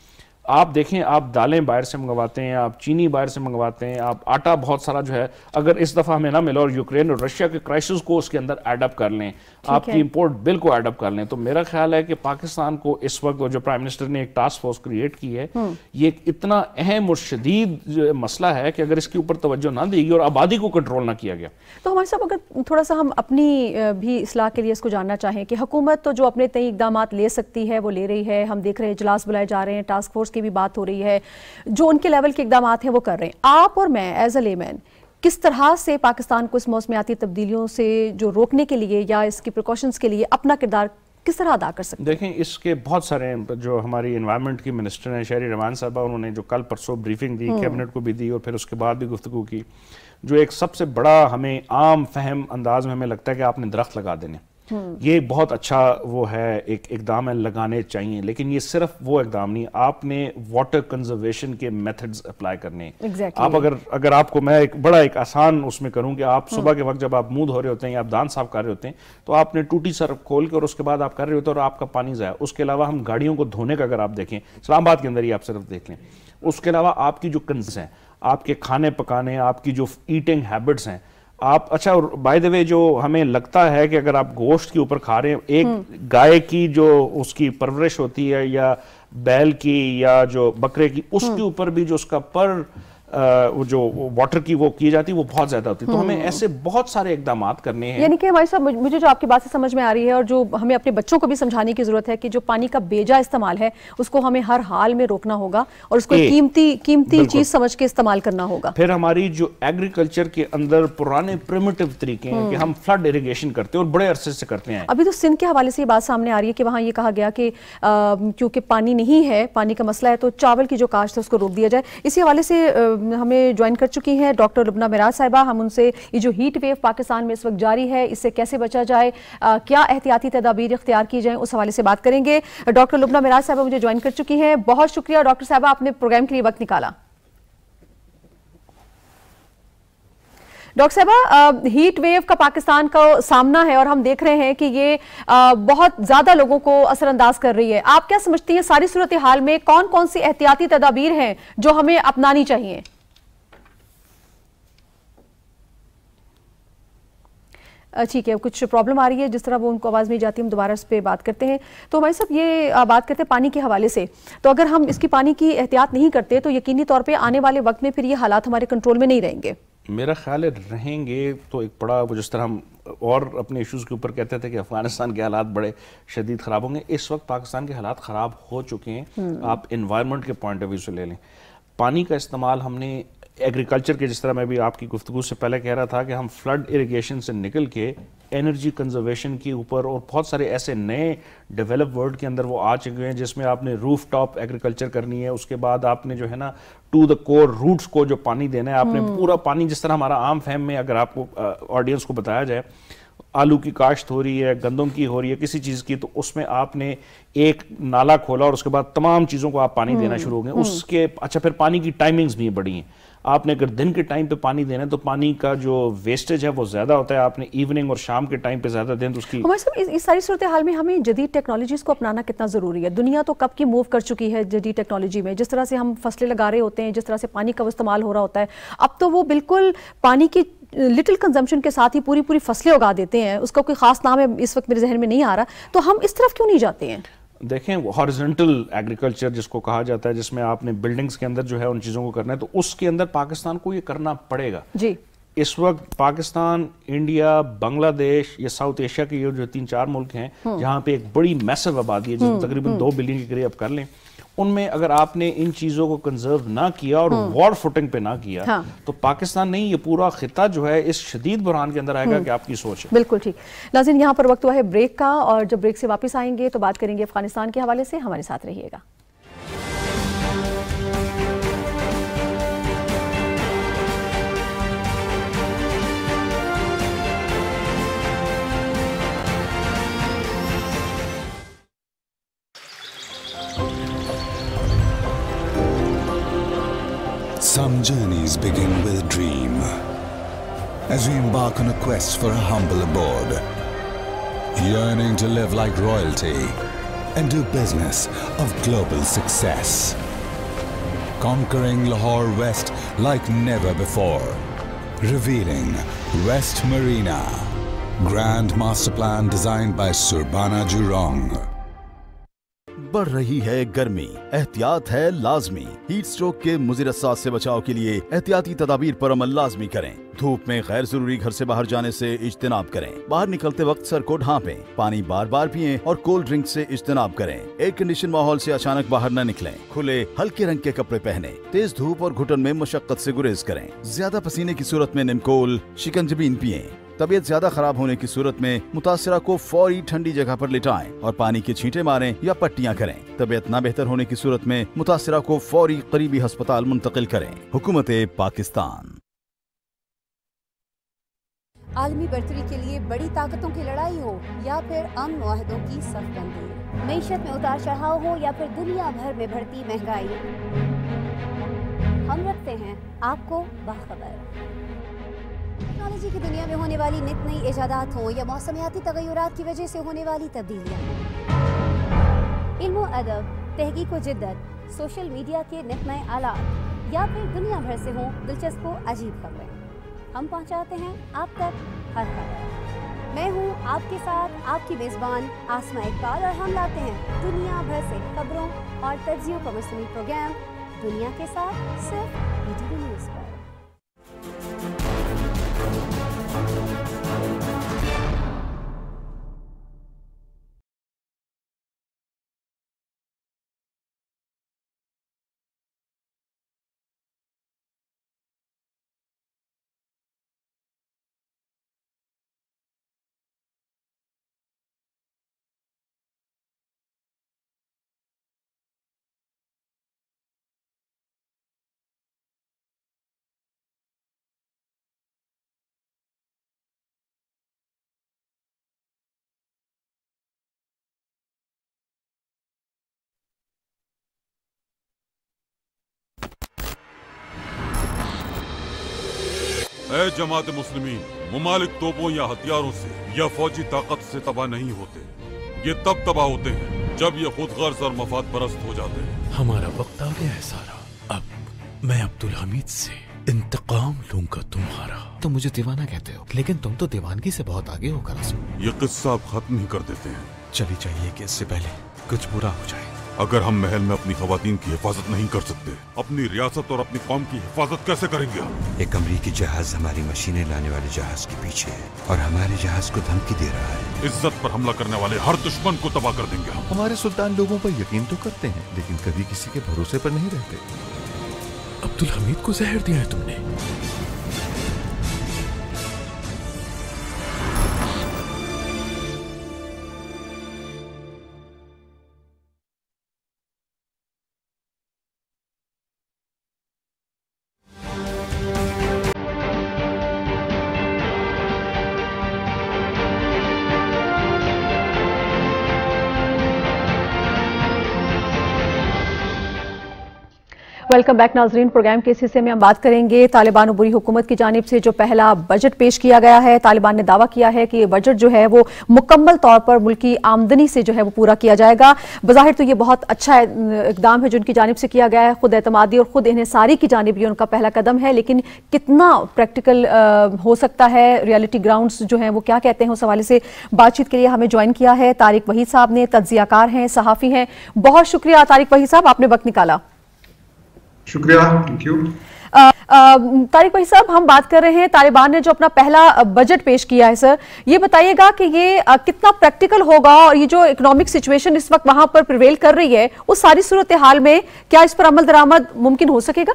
آپ دیکھیں آپ دالیں باہر سے منگواتے ہیں, آپ چینی باہر سے منگواتے ہیں, آپ آٹا بہت سارا جو ہے اگر اس دفعہ ہمیں نہ ملا اور یوکرین اور رشیا کے کرائسس کو اس کے اندر ایڈ اپ کر لیں, آپ کی امپورٹ بل کو ایڈ اپ کر لیں, تو میرا خیال ہے کہ پاکستان کو اس وقت جو پرائم منسٹر نے ایک ٹاسک فورس کریٹ کی ہے, یہ ایک اتنا اہم اور شدید مسئلہ ہے کہ اگر اس کے اوپر توجہ نہ دی گئی اور آبادی کو کنٹرول نہ کیا گیا. تو ہمارے صاحب اگر تھوڑا سا ہم اپنی بھی اصلاح کے لیے اس کو جاننا چاہیں کہ حکومت تو جو اپنے تئیں اقدامات لے سکتی ہے وہ لے رہی ہے, ہم دیکھ رہے ہیں اجلاس بلائے جا رہے ہیں, ٹاسک فورس کی بھی بات ہو رہی ہے, جو ان کے لیول کے اقدامات ہیں وہ کر رہے ہیں, آپ اور میں ایز اے لیمین کس طرح سے پاکستان کو اس موسمیاتی تبدیلیوں سے جو روکنے کے لیے یا اس کی پریکاشنز کے لیے اپنا کردار کس طرح ادا کر سکتے ہیں؟ دیکھیں اس کے بہت سارے جو ہماری انوائرمنٹ کی منسٹر ہیں شہری روان صاحبہ, انہوں نے جو کل پرسوں بریفنگ دی کیبنٹ کو بھی دی اور پھر اس کے بعد بھی گفتگو کی, جو ایک سب سے بڑا ہمیں عام فہم انداز میں ہمیں لگتا ہے کہ آپ نے درخت لگا دینے, یہ بہت اچھا وہ ہے ایک اقدام ہے, لگانے چاہیے, لیکن یہ صرف وہ اقدام نہیں, آپ نے واٹر کنزرویشن کے میتھڈز اپلائی کرنے. آپ اگر آپ کو میں ایک آسان اس میں کروں کہ آپ صبح کے وقت جب آپ منہ دھو رہے ہوتے ہیں یا آپ دانت صاف کر رہے ہوتے ہیں تو آپ نے ٹوٹی سرف کھول کے اور اس کے بعد آپ کر رہے ہوتے ہیں اور آپ کا پانی ضائع. اس کے علاوہ ہم گاڑیوں کو دھونے کا اگر آپ دیکھیں اسلام آباد کے اندر ہی آپ صرف دیکھ لیں, اس کے علاوہ آپ کی جو کنز ہیں, آپ کے کھانے پکانے, آپ کی جو ایٹنگ ہیبٹس ہیں, آپ اچھا بائی دا وے جو ہمیں لگتا ہے کہ اگر آپ گوشت کے اوپر کھا رہے ہیں, ایک گائے کی جو اس کی پرورش ہوتی ہے یا بیل کی یا جو بکرے کی, اس کے اوپر بھی جو اس کا جو واٹر کی وہ کی جاتی ہے وہ بہت زیادہ ہوتی ہے. تو ہمیں ایسے بہت سارے اقدامات کرنے ہیں. یعنی کہ بھائی صاحب مجھے جو آپ کی بات سے سمجھ میں آ رہی ہے اور جو ہمیں اپنے بچوں کو بھی سمجھانے کی ضرورت ہے کہ جو پانی کا بیجا استعمال ہے اس کو ہمیں ہر حال میں روکنا ہوگا اور اس کو قیمتی چیز سمجھ کے استعمال کرنا ہوگا. پھر ہماری جو ایگریکلچر کے اندر پرانے پریمیٹیو طریقے ہیں کہ ہم فلڈ اریگیشن کرتے ہیں اور بڑے عرصے سے کرتے ہیں. ابھی تو سندھ کے حوالے سے یہ بات سامنے آ رہی ہے کہ وہاں یہ کہا گیا کہ کیونکہ پانی نہیں ہے, پانی کا مسئلہ ہے, تو چاول کی جو کاشت ہے اس کو روک دیا جائے. اسی حوالے سے ہمیں جوائن کر چکی ہیں ڈاکٹر لبنہ معراج صاحبہ. ہم ان سے یہ جو ہیٹ ویو پاکستان میں اس وقت جاری ہے اس سے کیسے بچا جائے, کیا احتیاطی تدابیر اختیار کی جائیں, اس حوالے سے بات کریں گے. ڈاکٹر لبنہ معراج صاحبہ مجھے جوائن کر چکی ہیں. بہت شکریہ ڈاکٹر صاحبہ, آپ نے پروگرام کے لیے وقت نکالا. ڈاکٹر صاحبہ ہیٹ ویو کا پاکستان کا سامنا ہے اور ہم دیکھ رہے ہیں کہ یہ بہت زیادہ لوگوں کو اثر انداز کر رہی ہے. آپ کیا سمجھتی ہیں ساری صورتحال میں کون کون سی احتیاطی تدابیر ہیں جو ہمیں اپنانی چاہیے؟ ٹھیک ہے, کچھ پرابلم آ رہی ہے, جس طرح وہ ان کو آواز نہیں جاتی ہم دوبارہ اس پہ بات کرتے ہیں. تو ہمارے صاحب یہ بات کرتے ہیں پانی کے حوالے سے, تو اگر ہم اس کی پانی کی احتیاط نہیں کرتے تو یقینی طور پہ آنے والے وقت میں پھر یہ حالات ہمارے کنٹرول میں نہیں رہیں گے. میرا خیال ہے رہیں گے تو ایک بڑا, جس طرح ہم اور اپنے ایشوز کے اوپر کہتے تھے کہ افغانستان کے حالات بڑے شدید خراب ہوں گے, اس وقت پاکستان کے حالات خراب ہو چکے ہیں. آپ انوائرمنٹ کے پوائنٹ آف ویو سے لے لیں, پانی کا استعمال ہم نے ایگریکلچر کے, جس طرح میں بھی آپ کی گفتگو سے پہلے کہہ رہا تھا کہ ہم فلڈ اریگیشن سے نکل کے انرجی کنزرویشن کے اوپر اور بہت سارے ایسے نئے ڈیولپ ورلڈ کے اندر وہ آ چکے ہیں جس میں آپ نے روف ٹاپ ایگریکلچر کرنی ہے. اس کے بعد آپ نے جو ہے نا ٹو دا کور روٹس کو جو پانی دینا ہے, آپ نے پورا پانی, جس طرح ہمارا عام فہم میں اگر آپ کو آڈینس کو بتایا جائے آلو کی کاشت ہو رہی ہے, گندم کی ہو رہی ہے, کسی چیز کی, تو اس میں آپ نے ایک نالا کھولا اور اس کے بعد تمام چیزوں کو آپ پانی دینا شروع ہو گئے. اس کے اچھا پھر پانی کی ٹائمنگز بھی بڑی ہیں. آپ نے اگر دن کے ٹائم پہ پانی دینا ہے تو پانی کا جو ویسٹیج ہے وہ زیادہ ہوتا ہے, آپ نے ایوننگ اور شام کے ٹائم پہ زیادہ دیں تو اس کی. ہمارے صاحب اس ساری صورتحال میں ہمیں جدید ٹیکنالوجیز کو اپنانا کتنا ضروری ہے؟ دنیا تو کب کی موو کر چکی ہے جدید ٹیکنالوجی میں, جس طرح سے ہم فصلیں لگا رہے ہوتے ہیں, جس طرح سے پانی کا استعمال ہو رہا ہوتا ہے, اب تو وہ بالکل پانی کی لٹل کنزمپشن کے ساتھ ہی پوری فصلیں اگا دیتے ہیں. اس کا کوئی خاص نام ہے اس وقت میرے ذہن میں نہیں آ رہا, تو ہم اس طرف کیوں نہیں جاتے ہیں؟ دیکھیں ہارزنٹل ایگریکلچر جس کو کہا جاتا ہے, جس میں آپ نے بلڈنگز کے اندر جو ہے ان چیزوں کو کرنا ہے, تو اس کے اندر پاکستان کو یہ کرنا پڑے گا. جی اس وقت پاکستان, انڈیا, بنگلہ دیش, یہ ساؤتھ ایشیا کے یہ جو 3-4 ملک ہیں جہاں پہ ایک بڑی میسو آبادی ہے جس میں تقریباً 2 بلین کے قریب آپ کر لیں, ان میں اگر آپ نے ان چیزوں کو کنزرو نہ کیا اور وار فوٹنگ پہ نہ کیا تو پاکستان نہیں, یہ پورا خطہ جو ہے اس شدید بحران کے اندر آئے گا کہ آپ کی سوچ ہے. بالکل ٹھیک. ناظرین یہاں پر وقت ہوا ہے بریک کا, اور جب بریک سے واپس آئیں گے تو بات کریں گے افغانستان کے حوالے سے. ہمارے ساتھ رہیے گا. Some journeys begin with a dream. As we embark on a quest for a humble abode, yearning to live like royalty and do business of global success. conquering Lahore West like never before. Revealing West Marina. Grand master plan designed by Surbana Jurong. बढ़ रही है गर्मी, एहतियात है लाजमी। Heat stroke के मुज़िर असरात से बचाव के लिए एहतियाती तदाबीर पर अमल लाजमी करें। धूप में गैर जरूरी घर से बाहर जाने से इज्तनाब करें। बाहर निकलते वक्त सर को ढांपें, पानी बार बार पिएं और कोल्ड ड्रिंक से इज्तनाब करें। एयर कंडीशन माहौल से अचानक बाहर न निकलें। खुले हल्के रंग के कपड़े पहने। तेज धूप और घुटन में मशक्कत से गुरेज करें। ज्यादा पसीने की सूरत में निमकोल, शिकंजबीन पिएं। तबीयत ज्यादा खराब होने की सूरत में मुतासिरा को फौरी ठंडी जगह पर लिटाएं और पानी के छींटे मारें या पट्टियां करें। तबीयत ना बेहतर होने की सूरत में मुतासिरा को फौरी करीबी अस्पताल मुंतकिल करें। हुकूमत पाकिस्तान। आलमी बर्तरी के लिए बड़ी ताकतों की लड़ाई हो या फिर अमन मुआहदों की सफबंदी, मईशत में उतार चढ़ाव हो या फिर दुनिया भर में बढ़ती महंगाई, हम रखते हैं आपको बाखबर। टेक्नोलॉजी की दुनिया में होने वाली नित नई इजादात हों या मौसमियाती तगय्युरात की वजह से होने वाली तब्दीलियाँ, इल्म अदब, तहकीक व जिद्दत, सोशल मीडिया के नित नए आलात या फिर दुनिया भर से हों दिलचस्प व अजीब खबरें, हम पहुंचाते हैं आप तक हर खबर। मैं हूं आपके साथ आपकी मेज़बान आसमा इकबाल और हम लाते हैं दुनिया भर से खबरों और तज्जियों का मुश्तमिल प्रोग्राम दुनिया के साथ सिर्फ BTV न्यूज़ पर। ऐ जमात मुस्लिमीन, मुमालिक तोपों या हथियारों से या फौजी ताकत से तबाह नहीं होते। ये तब तबाह होते हैं जब ये खुद गर्ज और मफाद परस्त हो जाते हैं। हमारा वक्त आ गया है सारा। अब मैं अब्दुल हमीद से इंतकाम लूंगा तुम्हारा। तुम मुझे दीवाना कहते हो, लेकिन तुम तो दीवानगी से बहुत आगे हो करासू। ये किस्सा आप खत्म ही कर देते हैं। चली जाइए कि इससे पहले कुछ बुरा हो जाए। अगर हम महल में अपनी खवातीन की हिफाजत नहीं कर सकते, अपनी रियासत और अपनी कौम की हिफाजत कैसे करेंगे हम? एक अमरीकी जहाज हमारी मशीनें लाने वाले जहाज के पीछे है और हमारे जहाज को धमकी दे रहा है। इज्जत पर हमला करने वाले हर दुश्मन को तबाह कर देंगे हम। हमारे सुल्तान लोगों पर यकीन तो करते हैं, लेकिन कभी किसी के भरोसे पर नहीं रहते। अब्दुल हमीद को जहर दिया है तुमने। वेलकम बैक नाजरीन। प्रोग्राम के इस हिस्से में हम बात करेंगे तालिबान बुरी हुकूमत की जानिब से जो पहला बजट पेश किया गया है। तालिबान ने दावा किया है कि ये बजट जो है वो मुकम्मल तौर पर मुल्क की आमदनी से जो है वो पूरा किया जाएगा। बज़ाहिर तो ये बहुत अच्छा इकदाम है जो उनकी जानिब से किया गया है। खुद एतमादी और खुद इन्हिसारी की जानिब ये उनका पहला कदम है, लेकिन कितना प्रैक्टिकल हो सकता है, रियलिटी ग्राउंड्स जो हैं वो क्या कहते हैं, उस हवाले से बातचीत के लिए हमें ज्वाइन किया है तारिक वहीद साहब ने। तज्जियाकार हैं, सहाफ़ी हैं। बहुत शुक्रिया तारिक वहीद साहब, आपने वक्त निकाला। शुक्रिया, थैंक यू। तारिक भाई साहब, हम बात कर रहे हैं तालिबान ने जो अपना पहला बजट पेश किया है। सर, ये बताइएगा कि ये कितना प्रैक्टिकल होगा और ये जो इकोनॉमिक सिचुएशन इस वक्त वहां पर प्रिवेल कर रही है, उस सारी सूरत हाल में क्या इस पर अमल दरामद मुमकिन हो सकेगा?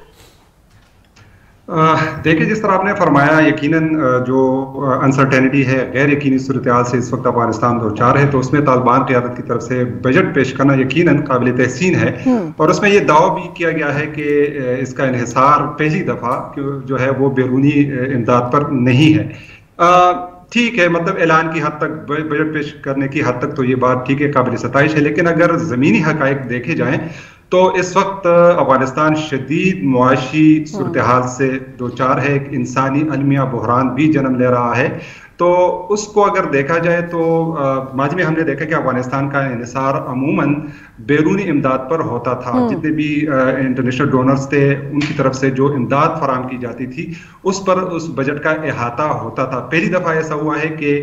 देखिए, जिस तरह आपने फरमाया, यकीनन जो अनसर्टेनिटी है, गैर यकीनी सूरत-ए-हाल से इस वक्त अफगानिस्तान दो चार है, तो उसमें तालिबान क़यादत की तरफ से बजट पेश करना यकीनन काबिल तहसीन है। और उसमें ये दावा भी किया गया है कि इसका इन्हिसार पहली दफ़ा जो है वो बैरूनी इमदाद पर नहीं है। ठीक है, मतलब ऐलान की हद तक, बजट पेश करने की हद तक तो ये बात ठीक है, काबिल सताइश है, लेकिन अगर ज़मीनी हक़ाइक़ देखे जाएँ तो इस वक्त अफगानिस्तान शदीद मुआशी सूरत हाल से दो चार है। एक इंसानी अलमिया बहरान भी जन्म ले रहा है, तो उसको अगर देखा जाए तो माजी में हमने देखा कि अफगानिस्तान का इन्हिसार अमूमन बैरूनी इमदाद पर होता था। जितने भी इंटरनेशनल डोनर्स थे उनकी तरफ से जो इमदाद फराम की जाती थी उस पर उस बजट का अहाता होता था। पहली दफ़ा ऐसा हुआ है कि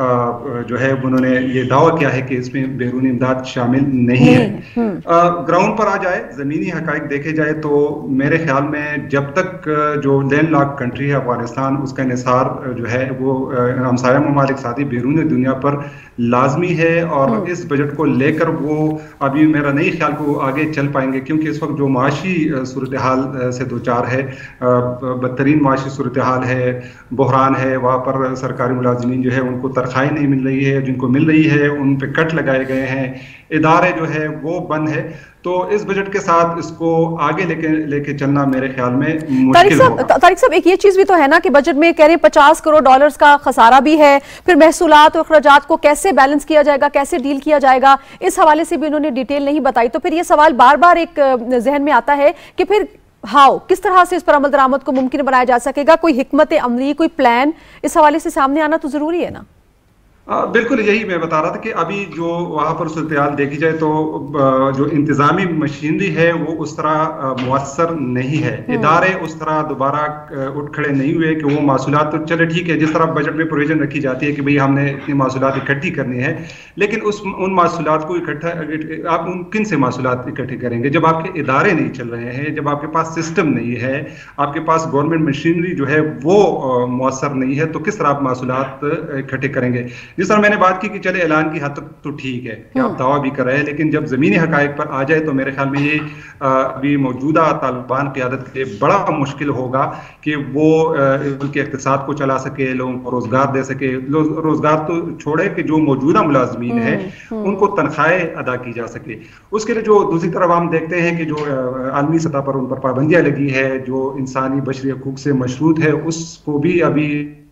जो है उन्होंने ये दावा किया है कि इसमें बैरूनी इमदाद शामिल नहीं है। ग्राउंड पर आ जाए, ज़मीनी हकाइक देखे जाए तो मेरे ख्याल में जब तक जो लैंड लॉक कंट्री है अफगानिस्तान, उसका इन्हिसार जो है वो हमसाया ममालिक साथी बैरूनी दुनिया पर लाजमी है और इस बजट को लेकर वो अभी मेरा नहीं ख्याल को आगे चल पाएंगे, क्योंकि इस वक्त जो माशी सूरत हाल से दो चार है, बदतरीन माशी सूरत हाल है, बहरान है, वहाँ पर सरकारी मुलाजिमीन जो है उनको तनख्वाहें नहीं मिल रही है, जिनको मिल रही है उन पे कट लगाए गए हैं, इदारे जो है वो बंद है। तो इस बजट के साथ इसको आगे लेके चलना मेरे ख्याल में मुश्किल होगा। तारिक साहब, एक ये चीज भी तो है ना कि बजट में कह रहे हैं 50 करोड़ डॉलर्स का खसारा भी है, फिर महसूलात और अखराजात को कैसे बैलेंस किया जाएगा, कैसे डील किया जाएगा, इस हवाले से भी उन्होंने डिटेल नहीं बताई। तो फिर ये सवाल बार बार एक जहन में आता है कि फिर किस तरह से इस पर अमल दरामद को मुमकिन बनाया जा सकेगा, कोई हिकमत अमली, कोई प्लान इस हवाले से सामने आना तो जरूरी है ना। बिल्कुल यही मैं बता रहा था कि अभी जो वहाँ पर सूरत देखी जाए तो जो इंतजामी मशीनरी है वो उस तरह मुअस्सर नहीं है, इदारे उस तरह दोबारा उठ खड़े नहीं हुए कि वो मासूलात, तो चले ठीक है जिस तरह बजट में प्रोविजन रखी जाती है कि भाई हमने इतनी मासूलात इकट्ठी करनी है, लेकिन उन मासूलात को इकट्ठा आप उन किन से मासूलात इकट्ठे करेंगे जब आपके इदारे नहीं चल रहे हैं, जब आपके पास सिस्टम नहीं है, आपके पास गवर्नमेंट मशीनरी जो है वो मुअस्सर नहीं है, तो किस तरह आप मासूलात इकट्ठे करेंगे। जिस तरह मैंने बात की कि चले ऐलान की हद तक तो ठीक है कि आप दावा भी कर रहे हैं, लेकिन जब जमीनी हकायक पर आ जाए तो मेरे ख्याल में ये अभी मौजूदा तालिबान क़यादत के लिए बड़ा मुश्किल होगा कि वो मुल्क के इक़्तिसाद को चला सके, लोगों को रोजगार दे सके। रोजगार तो छोड़े कि जो मौजूदा मुलाजमीन है उनको तनख्वाहें अदा की जा सके। उसके लिए जो दूसरी तरफ हम देखते हैं कि जो आलमी सतह पर उन पर पाबंदियां लगी है, जो इंसानी बशरी हकूक से मशरूत है, उसको भी अभी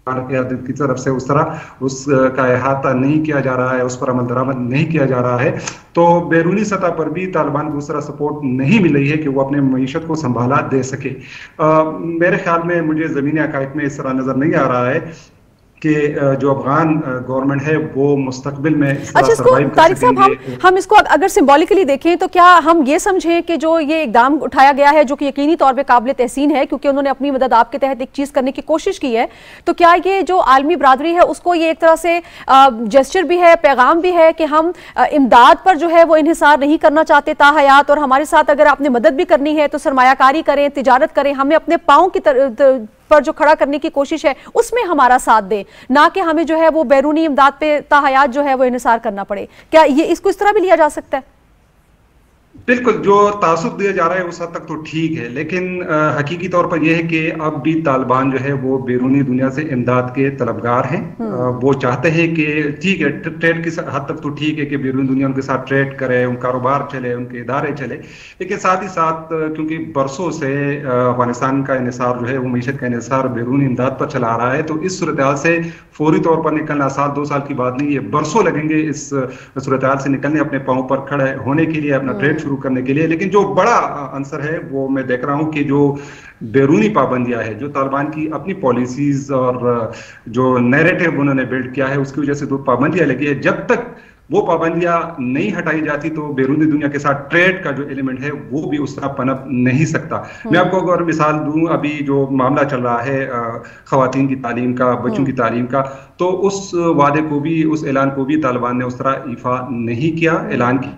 की तरफ से उस तरह उसका अहाता नहीं किया जा रहा है, उस पर अमल दरामद नहीं किया जा रहा है। तो बैरूनी सतह पर भी तालिबान को उस तरह सपोर्ट नहीं मिल रही है कि वो अपने मईशत को संभाला दे सके। मेरे ख्याल में मुझे ज़मीनी हकायक में इस तरह नजर नहीं आ रहा है कि जो अफगान गवर्नमेंट है वो मुस्तकबिल में इस तरह सर्वाइव कर तारिक साहब, हम इसको अगर सिंबॉलिकली देखें तो क्या हम ये समझें कि जो ये इकदाम उठाया गया है, जो कि यकीनी तौर पे काबिल तहसीन है क्योंकि उन्होंने अपनी मदद आपके तहत एक चीज़ करने की कोशिश की है, तो क्या ये जो आलमी बरादरी है उसको ये एक तरह से जेस्चर भी है, पैगाम भी है कि हम इमदाद पर जो है वो इन्हिसार नहीं करना चाहते ताहयात, और हमारे साथ अगर आपने मदद भी करनी है तो सरमायाकारी करें, तिजारत करें, हमें अपने पाँव की पर जो खड़ा करने की कोशिश है उसमें हमारा साथ दें, ना कि हमें जो है वो बैरूनी इमदाद पे ताहयात जो है वो इन्हिसार करना पड़े। क्या ये इसको इस तरह भी लिया जा सकता है? बिल्कुल, जो तासुब दिया जा रहा है उस हद तक तो ठीक है, लेकिन हकीकी तौर पर यह है कि अब भी तालिबान जो है वो बैरूनी दुनिया से इमदाद के तलबगार हैं। वो चाहते हैं कि ठीक है ट्रेड की हद तक तो ठीक है कि बैरूनी दुनिया उनके साथ ट्रेड करे, उन कारोबार चले, उनके इदारे चले, लेकिन साथ ही साथ क्योंकि बरसों से अफगानिस्तान का इन्हिसार जो है वो मीशत का इन्हिसार बैरूनी इमदाद पर चला रहा है, तो इस सूरत हाल से फौरी तौर पर निकलना साल 2 साल की बात नहीं है, बरसों लगेंगे इस सूरत हाल से निकलने, अपने पाँव पर खड़े होने के लिए, अपना ट्रेड शुरू करने के लिए। लेकिन जो बड़ा आंसर है वो मैं देख रहा हूं कि जो बैरूनी पाबंदियां है, जो तालिबान की अपनी पॉलिसीज और जो नैरेटिव उन्होंने बिल्ड किया है उसकी वजह से जो पाबंदियां लगी है, जब तक वो पाबंदियां नहीं हटाई जाती तो बैरूनी दुनिया के साथ ट्रेड का जो एलिमेंट है वो भी उस तरह पनप नहीं सकता। मैं आपको अगर मिसाल दूं, अभी जो मामला चल रहा है खवातीन की तालीम का, बच्चों की तालीम का, तो उस वादे को भी, उस ऐलान को भी तालिबान ने उस तरह ईफा नहीं किया। ऐलान की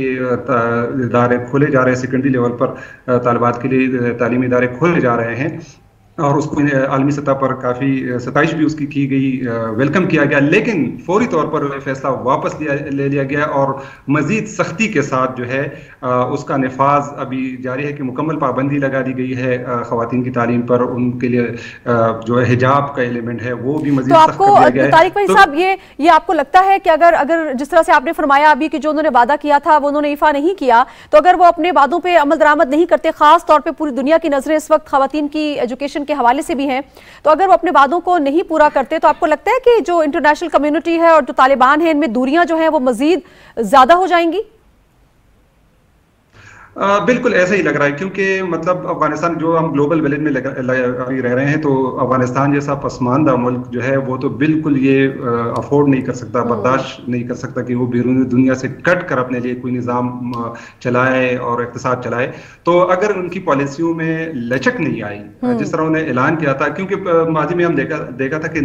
इदारे खोले जा रहे हैं, सेकेंडरी लेवल पर तालिबात के लिए तालीमी इदारे खोले जा रहे हैं और उसको आलमी सतह पर काफ़ी सताइश भी उसकी की गई, वेलकम किया गया, लेकिन फौरी तौर पर फैसला वापस ले लिया गया और मजीद सख्ती के साथ जो है उसका नफाज अभी जारी है कि मुकम्मल पाबंदी लगा दी गई है खवातीन की तालीम पर, उनके लिए जो है हिजाब का एलिमेंट है वो भी मजीद सख्त कर दिया गया है। तारिक भाई साहब, ये आपको लगता है कि अगर जिस तरह से आपने फरमाया अभी कि जो उन्होंने वादा किया था वो उन्होंने ईफा नहीं किया, तो अगर वो अपने वादों पर अमल दरामद नहीं करते, खास तौर पर पूरी दुनिया की नजरें इस वक्त खवातीन की एजुकेशन के हवाले से भी हैं, तो अगर वो अपने वादों को नहीं पूरा करते तो आपको लगता है कि जो इंटरनेशनल कम्युनिटी है और जो तालिबान है इनमें दूरियां जो हैं वो मजीद ज्यादा हो जाएंगी? بالکل ایسا ہی لگ رہا ہے، کیونکہ مطلب افغانستان جو ہم گلوبل ولیج میں ابھی رہ رہے ہیں، تو افغانستان جیسا پسماندہ ملک جو ہے وہ تو بالکل یہ افورڈ نہیں کر سکتا، برداشت نہیں کر سکتا کہ وہ بیرونی دنیا سے کٹ کر اپنے لیے کوئی نظام چلائے اور اقتصاد چلائے. تو اگر ان کی پالیسیوں میں لچک نہیں آئی جس طرح انہیں اعلان کیا تھا، کیونکہ ماضی میں ہم دیکھا تھا کہ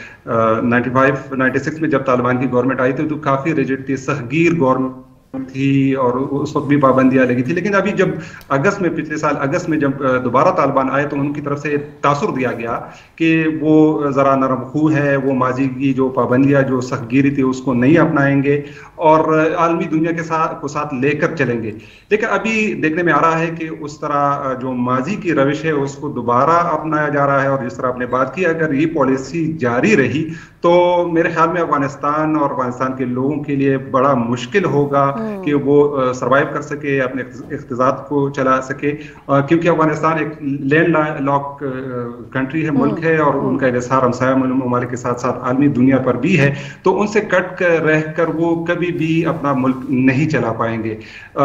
95-96 میں جب طالبان کی گورنمنٹ آئی تھی تو کافی ریجڈ تھی، سخت گورنمنٹ تھی، اور اس وقت بھی پابندیاں لگی تھی. لیکن ابھی جب اگست میں، پچھلے سال اگست میں جب دوبارہ طالبان آئے تو ان کی طرف سے تاثر دیا گیا کہ وہ ذرا نرم خو ہے، وہ ماضی کی جو پابندیاں، جو سخت گیری تھی اس کو نہیں اپنائیں گے اور عالمی دنیا کے ساتھ لے کر چلیں گے. لیکن ابھی دیکھنے میں آ رہا ہے کہ اس طرح جو ماضی کی روش ہے اس کو دوبارہ اپنایا جا رہا ہے، اور جس طرح آپ نے بات کی اگر یہ پالیسی جاری رہی تو میرے خیال میں افغانستان اور افغانستان کے لوگوں کے لیے بڑا مشکل ہوگا کہ وہ سروائیو کر سکے، اپنے اقتصاد کو چلا سکے، کیونکہ افغانستان ایک لینڈ لاک کنٹری ہے، ملک ہے، اور ان کا انحصار ہمسایہ ممالک کے ساتھ ساتھ عالمی دنیا پر بھی ہے. تو ان سے کٹ کر رہ کر وہ کبھی بھی اپنا ملک نہیں چلا پائیں گے.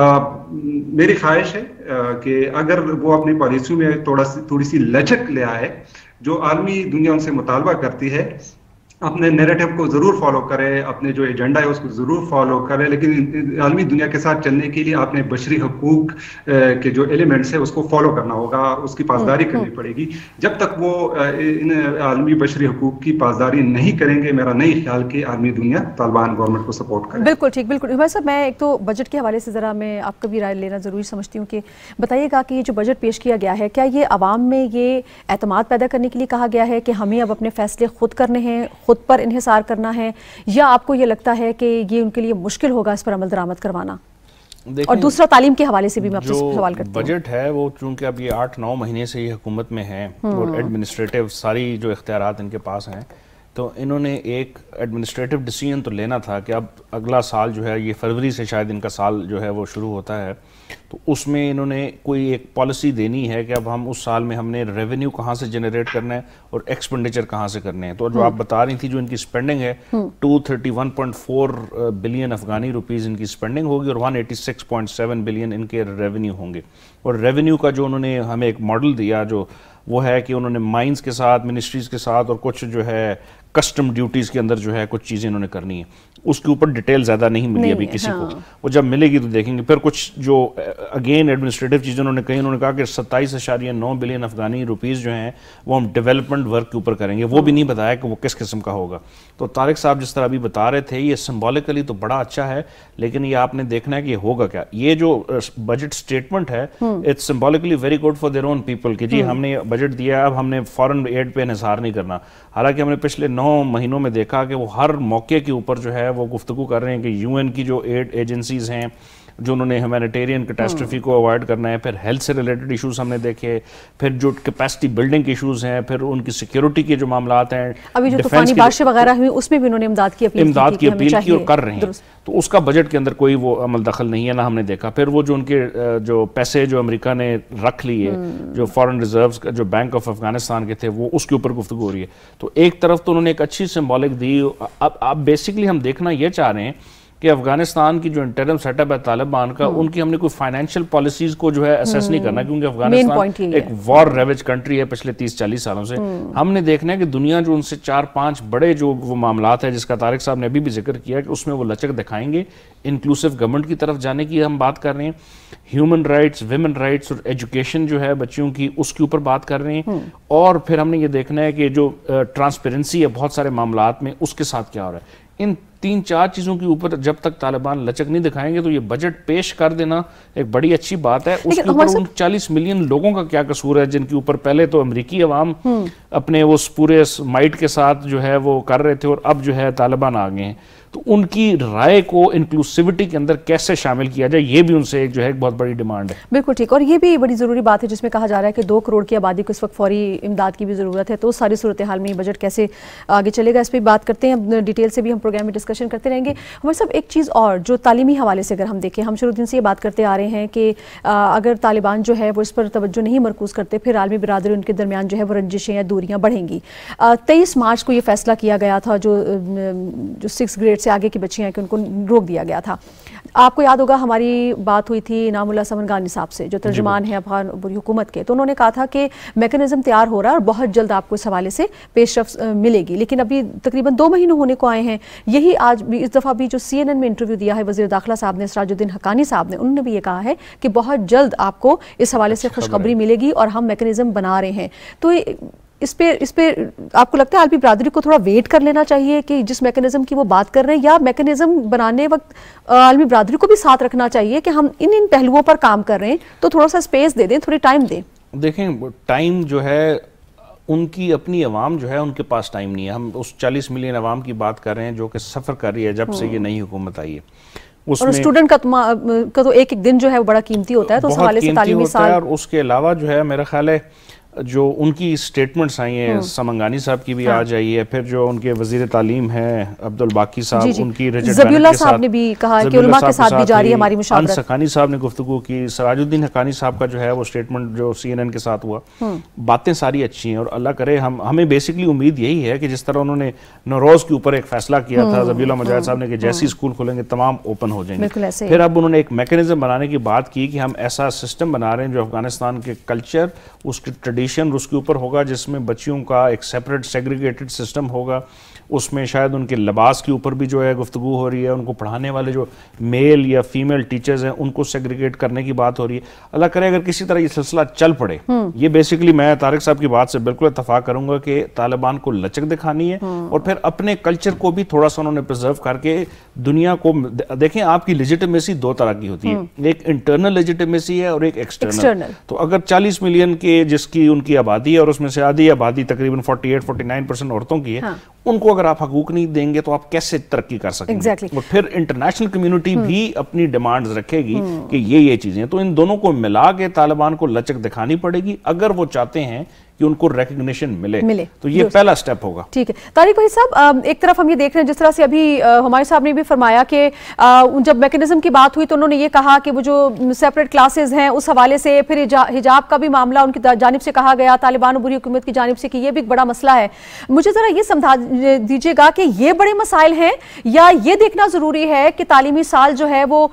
میری خواہش ہے کہ اگر وہ اپنی پالیسیوں میں تھوڑی سی لچک لے آئے، جو عالمی دنیا ان سے مطالبہ کرتی ہے، اپنے نیریٹو کو ضرور فالو کرے، اپنے جو ایجنڈا ہے اس کو ضرور فالو کرے، لیکن عالمی دنیا کے ساتھ چلنے کے لیے آپ نے بشری حقوق کے جو ایلیمنٹس ہیں اس کو فالو کرنا ہوگا، اس کی پاسداری کرنی پڑے گی. جب تک وہ ان عالمی بشری حقوق کی پاسداری نہیں کریں گے، میرا نہیں خیال کہ عالمی دنیا طالبان گورنمنٹ کو سپورٹ کرے. بالکل ٹھیک، بالکل. عمر صاحب، میں ایک تو بجٹ کے حوالے سے ذرا میں آپ کا بھی رائے لینا ضروری سمجھتی ہوں کہ بتائیے گا کہ یہ جو بجٹ پیش کیا گیا ہے، کیا یہ عوام میں یہ اعتماد پیدا کرنے کے لیے کہا گیا ہے کہ ہمیں اب اپنے فیصلے خود کرنے ہیں، خود پر انحصار کرنا ہے، یا آپ کو یہ لگتا ہے کہ یہ ان کے لیے مشکل ہوگا اس پر عمل درآمد کروانا؟ اور دوسرا تعلیم کے حوالے سے بھی میں آپ سے سوال کرتی ہوں. بجٹ ہے وہ چونکہ اب یہ 8-9 مہینے سے یہ حکومت میں ہے اور ایڈمنسٹریٹو ساری جو اختیارات ان کے پاس ہیں، تو انہوں نے ایک ایڈمنسٹریٹو ڈیسیژن تو لینا تھا کہ اب اگلا سال جو ہے، یہ فروری سے شاید ان کا سال جو ہے وہ شروع ہوتا ہے، تو اس میں انہوں نے کوئی ایک پالیسی دینی ہے کہ اب ہم اس سال میں ہم نے ریونیو کہاں سے جنریٹ کرنا ہے اور ایکسپینڈیچر کہاں سے کرنے ہیں. تو جو آپ بتا رہی تھی جو ان کی سپینڈنگ ہے 231.4 بلین افغانی روپیز ان کی سپینڈنگ ہوگی اور 186.7 بلین ان کے ریونیو ہوں گے. اور ریونیو کا جو انہوں نے ہمیں ایک ماڈل دیا جو وہ ہے کہ انہوں نے مائنز کے ساتھ، منسٹریز کے ساتھ اور کچھ جو ہے کسٹم ڈیوٹیز کے اندر جو ہے کچھ چیزیں انہوں نے کرنی ہیں. اس کے اوپر ڈیٹیل زیادہ نہیں ملی ابھی کسی کو، وہ جب ملے گی تو دیکھیں گے. پھر کچھ جو اگین ایڈمنسٹریٹو چیزیں انہوں نے کہا کہ 27.9 بلین افغانی روپیز جو ہیں وہ ہم ڈیولپمنٹ ورک کے اوپر کریں گے. وہ بھی نہیں بتایا کہ وہ کس قسم کا ہوگا. تو طارق صاحب جس طرح ابھی بتا رہے تھے، یہ سمبولکلی تو بڑا اچھا ہے، لیکن یہ آپ نے دیکھنا ہے کہ یہ ہوگا کیا. یہ جو بجٹ سٹیٹمنٹ ہے، it's symbolically very good for their own people کہ جی ہم نے بجٹ دیا، اب ہم نے فارن ایڈ پہ انحصار نہیں کرنا. حالانکہ ہم نے پچھلے 9 مہینوں میں دیکھا کہ وہ ہر موقع کے اوپر جو ہے وہ گفتگو کر رہے ہیں کہ یو این کی جو ایڈ ایجنسیز ہیں، جو انہوں نے ہیومینیٹیرین کیٹاسٹرفی کو اوائڈ کرنا ہے، پھر ہیلتھ سے ریلیٹڈ ایشوز ہم نے دیکھے، پھر جو کیپیسٹی بلڈنگ کے ایشوز ہیں، پھر ان کی سیکیورٹی کے جو معاملات ہیں، ابھی جو طوفانی بارشیں وغیرہ ہوئی اس میں بھی انہوں نے امداد کی اپیل کی اور کر رہے ہیں. تو اس کا بجٹ کے اندر کوئی وہ عمل دخل نہیں ہے، نہ ہم نے دیکھا. پھر وہ جو ان کے جو پیسے جو امریکہ نے رکھ لیے، جو فارن ریزروز جو بینک آف افغانستان کے تھے، وہ اس کے اوپر گفتگو ہو رہی ہے. تو ایک طرف تو انہوں نے ایک اچھی سمبولک دی. اب بیسکلی ہم دیکھنا یہ چاہ رہے ہیں کہ افغانستان کی جو انٹرم سیٹ اپ ہے طالبان کا، ان کی ہم نے کوئی فائنینشیل پالیسیز کو جو ہے اسیس نہیں کرنا، کیونکہ افغانستان ایک وار ریویج کنٹری ہے پچھلے 30-40 سالوں سے. ہم نے دیکھنا ہے کہ دنیا جو ان سے 4-5 بڑے جو وہ معاملات ہیں جس کا طارق صاحب نے ابھی بھی ذکر کیا کہ اس میں وہ لچک دکھائیں گے. انکلوسیو گورنمنٹ کی طرف جانے کی ہم بات کر رہے ہیں، ہیومن رائٹس، ویمن رائٹس اور ایجوکیشن جو ہے بچیوں کی، اس کے اوپر بات کر رہے ہیں. اور پھر ہم نے یہ دیکھنا ہے کہ جو ٹرانسپیرنسی ہے بہت سارے معاملات میں، اس کے ساتھ کیا ہو رہا ہے. ان 3-4 چیزوں کے اوپر جب تک طالبان لچک نہیں دکھائیں گے تو یہ بجٹ پیش کر دینا ایک بڑی اچھی بات ہے. اس کے اوپر 40 ملین لوگوں کا کیا قصور ہے جن کے اوپر پہلے تو امریکی عوام اپنے اس پورے مائٹ کے ساتھ جو ہے وہ کر رہے تھے اور اب جو ہے طالبان آ گئے ہیں. تو ان کی رائے کو انکلوسیوٹی کے اندر کیسے شامل کیا جائے، یہ بھی ان سے ایک جو ہے ایک بہت بڑی ڈیمانڈ ہے. بالکل ٹھیک. اور یہ بھی بڑی ضروری بات ہے جس میں کہا جا رہا ہے کہ 2 کروڑ کی آبادی کو اس وقت فوری امداد کی بھی ضرورت ہے. تو اس ساری صورتحال میں یہ بجٹ کیسے آگے چلے گا، اس پہ بات کرتے ہیں. ڈیٹیل سے بھی ہم پروگرام میں ڈسکشن کرتے رہیں گے. ہمارے صاحب ایک چیز اور جو تعلیمی حوالے سے اگر ہم دیکھیں، ہم شروع دن سے یہ بات کرتے آ رہے ہیں کہ اگر طالبان جو ہے وہ اس پر توجہ نہیں مرکوز کرتے، پھر عالمی برادری ان کے درمیان جو ہے وہ رنجشیں یا دوریاں بڑھیں گی. 23 مارچ کو یہ فیصلہ کیا گیا تھا جو 6 گریڈ سے آگے کی بچیاں ہیں کہ ان کو روک دیا گیا تھا. آپ کو یاد ہوگا ہماری بات ہوئی تھی انعام اللہ سمنگانی صاحب سے جو ترجمان ہیں افغان عبوری حکومت کے، تو انہوں نے کہا تھا کہ میکنزم تیار ہو رہا ہے اور بہت جلد آپ کو اس حوالے سے پیش رفت ملے گی، لیکن ابھی تقریباً 2 مہینے ہونے کو آئے ہیں. یہی آج بھی اس دفعہ بھی جو CNN میں انٹرویو دیا ہے وزیر داخلہ صاحب نے، سراج الدین حقانی صاحب نے، انہوں نے بھی یہ کہا ہے کہ بہت جلد آپ کو اس حوالے سے خوشخبری ملے گی اور ہم میکنزم بنا رہے ہیں. تو اس پہ آپ کو لگتا ہے عالمی برادری کو تھوڑا ویٹ کر لینا چاہیے کہ جس میکنزم کی وہ بات کر رہے ہیں، یا میکنزم بنانے وقت عالمی برادری کو بھی ساتھ رکھنا چاہیے کہ ہم ان پہلوؤں پر کام کر رہے ہیں تو تھوڑا سا اسپیس دے دیں، تھوڑی ٹائم دیں؟ دیکھیں ٹائم جو ہے ان کی اپنی عوام جو ہے ان کے پاس ٹائم نہیں ہے. ہم اس 40 ملین عوام کی بات کر رہے ہیں جو کہ سفر کر رہی ہے جب سے یہ نئی حکومت آئی ہے. اور اسٹوڈنٹ کا تو ایک دن جو ہے وہ بڑا قیمتی ہوتا ہے، تو اس حوالے سے تعلیمی سال، اور اس کے علاوہ جو ہے میرا خیال ہے جو ان کی سٹیٹمنٹس آئی ہیں، سمنگانی صاحب کی بھی آج آئی ہے، پھر جو ان کے وزیر تعلیم ہیں عبدالباقی صاحب، ان کی زبی اللہ صاحب نے بھی کہا کہ علماء کے ساتھ بھی جاری ہے ہماری مشاورت. انس حقانی صاحب نے گفتگو کی، سراج الدین حقانی صاحب کا جو ہے وہ سٹیٹمنٹ جو CNN کے ساتھ ہوا، باتیں ساری اچھی ہیں، اور اللہ کرے ہمیں بیسکلی امید یہی ہے کہ جس طرح انہوں نے نوروز کے اوپر ایک فیصلہ کیا تھا زبی اللہ مجاہد صاحب نے کہ جیسے اسکول کھولیں گے تمام اوپن ہو جائیں گے، پھر اب انہوں نے ایک میکنزم بنانے کی بات کی کہ ہم ایسا سسٹم بنا رہے ہیں جو افغانستان کے کلچر، اس کی ٹریڈیشن اس کے اوپر ہوگا، جس میں بچیوں کا ایک سیپریٹ سیگریگیٹڈ سسٹم ہوگا، اس میں شاید ان کے لباس کے اوپر بھی جو ہے گفتگو ہو رہی ہے، ان کو پڑھانے والے جو میل یا فیمیل ٹیچرز ہیں ان کو سیگریگیٹ کرنے کی بات ہو رہی ہے. اللہ کرے اگر کسی طرح یہ سلسلہ چل پڑے، یہ بیسیکلی میں طارق صاحب کی بات سے بالکل اتفاق کروں گا کہ طالبان کو لچک دکھانی ہے اور پھر اپنے کلچر کو بھی تھوڑا سا انہوں نے پرزرو کر کے دنیا کو دیکھیں. آپ کی لیجیٹمیسی 2 طرح کی ہوتی ہے، ایک انٹرنل لیجیٹمیسی ہے اور ایک ایکسٹرنل. تو اگر 40 ملین کے جس کی ان کی آبادی ہے اور اس میں سے آدھی آبادی تقریباً 48-49% عورتوں کی ہے، ان کو اگر آپ حقوق نہیں دیں گے تو آپ کیسے ترقی کر سکیں گے؟ اور پھر انٹرنیشنل کمیونٹی بھی اپنی ڈیمانڈز رکھے گی کہ یہ چیزیں ہیں. تو ان دونوں کو ملا کے طالبان کو لچک دکھانی پڑے گی اگر وہ چاہتے ہیں کہ ان کو ریکگنیشن ملے. تو یہ پہلا سٹیپ ہوگا. ٹھیک ہے طارق بھائی صاحب، ایک طرف ہم یہ دیکھ رہے ہیں جس طرح سے ابھی ہمایوں صاحب نے بھی فرمایا کہ جب میکنزم کی بات ہوئی تو انہوں نے یہ کہا کہ وہ جو سیپریٹ کلاسز ہیں اس حوالے سے، پھر حجاب کا بھی معاملہ ان کی جانب سے کہا گیا، طالبان عبوری حکومت کی جانب سے کہ یہ بھی ایک بڑا مسئلہ ہے. مجھے ذرا یہ سمجھا دیجیے گا کہ یہ بڑے مسائل ہیں یا یہ دیکھنا ضروری ہے کہ تعلیمی سال جو ہے وہ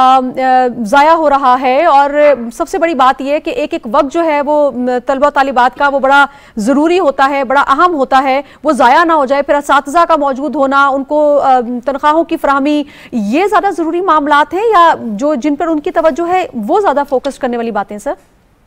ضائع ہو رہا ہے، اور سب سے بڑی بات یہ ہے کہ ایک وقت جو ہے وہ طلبہ طالبات کا وہ بڑا ضروری ہوتا ہے، بڑا اہم ہوتا ہے، وہ ضائع نہ ہو جائے. پھر اساتذہ کا موجود ہونا، ان کو تنخواہوں کی فراہمی، یہ زیادہ ضروری معاملات ہیں یا جن پر ان کی توجہ ہے وہ زیادہ فوکس کرنے والی باتیں سر؟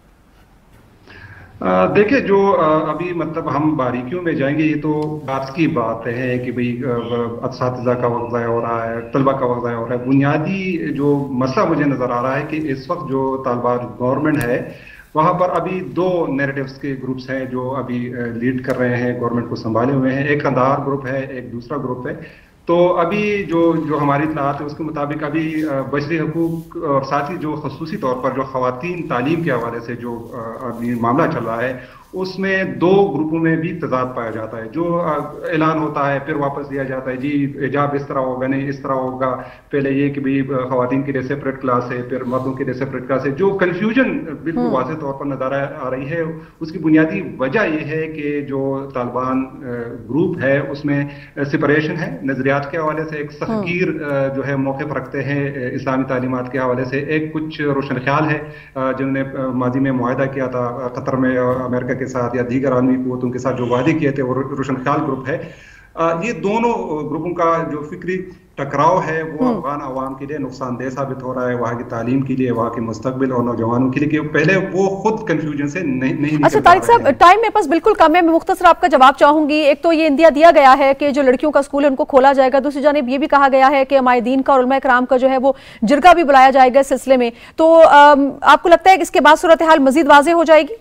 دیکھیں جو ابھی مطلب ہم باریکیوں میں جائیں گے، یہ تو بات کی بات ہے کہ بھئی اساتذہ کا وقت ضائع ہو رہا ہے، طلبہ کا وقت ضائع ہو رہا ہے. بنیادی جو مسئلہ مجھے نظر آ رہا ہے کہ اس وقت جو طالبان گورنمنٹ ہے وہاں پر ابھی 2 نیریٹیوز کے گروپس ہیں جو ابھی لیڈ کر رہے ہیں، گورنمنٹ کو سنبھالے ہوئے ہیں. ایک قندھار گروپ ہے، ایک دوسرا گروپ ہے. تو ابھی جو ہماری اطلاعات ہے اس کے مطابق ابھی بشری حقوق اور ساتھ ہی جو خصوصی طور پر جو خواتین تعلیم کے حوالے سے جو ابھی معاملہ چل رہا ہے اس میں 2 گروپوں میں بھی تضاد پایا جاتا ہے. جو اعلان ہوتا ہے پھر واپس دیا جاتا ہے، جی حجاب اس طرح ہوگا، نہیں اس طرح ہوگا. پہلے یہ کہ بھی خواتین کے لیے سیپریٹ کلاس ہے، پھر مردوں کے لیے سیپریٹ کلاس ہے. جو کنفیوژن بالکل واضح طور پر نظر آ رہی ہے، اس کی بنیادی وجہ یہ ہے کہ جو طالبان گروپ ہے اس میں سپریشن ہے نظریات کے حوالے سے. ایک سختگیر جو ہے موقف رکھتے ہیں اسلامی تعلیمات کے حوالے سے. ایک کچھ روشن خیال ہے جنہوں نے ماضی میں معاہدہ کیا تھا قطر میں امریکہ کے ساتھ یا دیگر عالمی قوتوں کے ساتھ جو وعدے کیے تھے، وہ روشن خیال گروپ ہے. یہ دونوں گروپوں کا جو فکری ٹکراؤ ہے وہ افغان عوام کے لیے نقصان دہ ثابت ہو رہا ہے، وہاں کی تعلیم کے لیے، وہاں کے مستقبل اور نوجوانوں کے لیے، کہ پہلے وہ خود کنفیوژن سے نہیں. اچھا طارق صاحب، ٹائم میرے پاس بالکل کم ہے، میں مختصر آپ کا جواب چاہوں گی. ایک تو یہ اندیا دیا گیا ہے کہ جو لڑکیوں کا اسکول ہے ان کو کھولا جائے گا، دوسری جانب یہ بھی کہا گیا ہے کہ ہمارے دین کا اور علماء کرام کا جو ہے وہ جرگہ بھی بلایا جائے گا اس سلسلے میں. تو آپ کو لگتا ہے کہ اس کے بعد صورتحال مزید واضح ہو جائے گی؟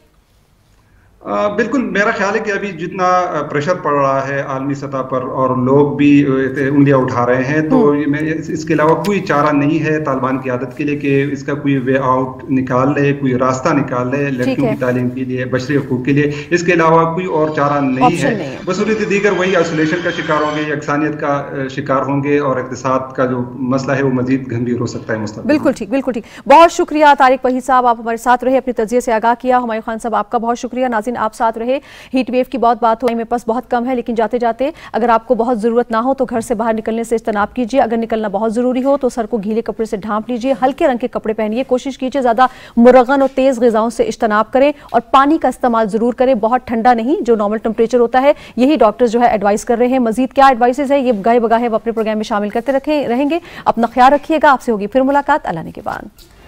بالکل میرا خیال ہے کہ ابھی جتنا پریشر پڑ رہا ہے عالمی سطح پر اور لوگ بھی انگلیاں اٹھا رہے ہیں، تو اس کے علاوہ کوئی چارہ نہیں ہے طالبان کی عادت کے لیے کہ اس کا کوئی وے آؤٹ نکال لے، کوئی راستہ نکال لے لڑکیوں کی تعلیم کے لیے، بشری حقوق کے لیے. اس کے علاوہ کوئی اور چارہ نہیں ہے. بصورت دیگر وہی آئسولیشن کا شکار ہوں گے، یکسانیت کا شکار ہوں گے، اور اقتصاد کا جو مسئلہ ہے وہ مزید گھنگیر ہو سکتا ہے مستقبل. بالکل ٹھیک، بالکل ٹھیک. بہت شکریہ طارق وحید صاحب، آپ ہمارے ساتھ رہے، اپنے تجزیے سے آگاہ کیا. ہمایوں خان صاحب آپ کا بہت شکریہ. ناظرین नाज़रीन आप साथ रहे। हीट वेव की बहुत बात हो, मेरे पास बहुत कम है, लेकिन जाते जाते अगर आपको बहुत ज़रूरत ना हो तो घर से बाहर निकलने से इज्तनाब कीजिए। अगर निकलना बहुत ज़रूरी हो तो सर को गीले कपड़े से ढांप लीजिए, हल्के रंग के कपड़े पहनिए, कोशिश कीजिए ज़्यादा मुरगन और तेज़ ग़िज़ाओं से इज्तनाब करें और पानी का इस्तेमाल ज़रूर करें, बहुत ठंडा नहीं, जो नॉर्मल टेम्परेचर होता है यही डॉक्टर्स जो है एडवाइस कर रहे हैं। मजीद क्या एडवाइसेज है ये गाहे बगाहे अपने प्रोग्राम में शामिल करते रहेंगे। अपना ख्याल रखिएगा, आपसे होगी फिर मुलाकात अल्लाह ने के बाद।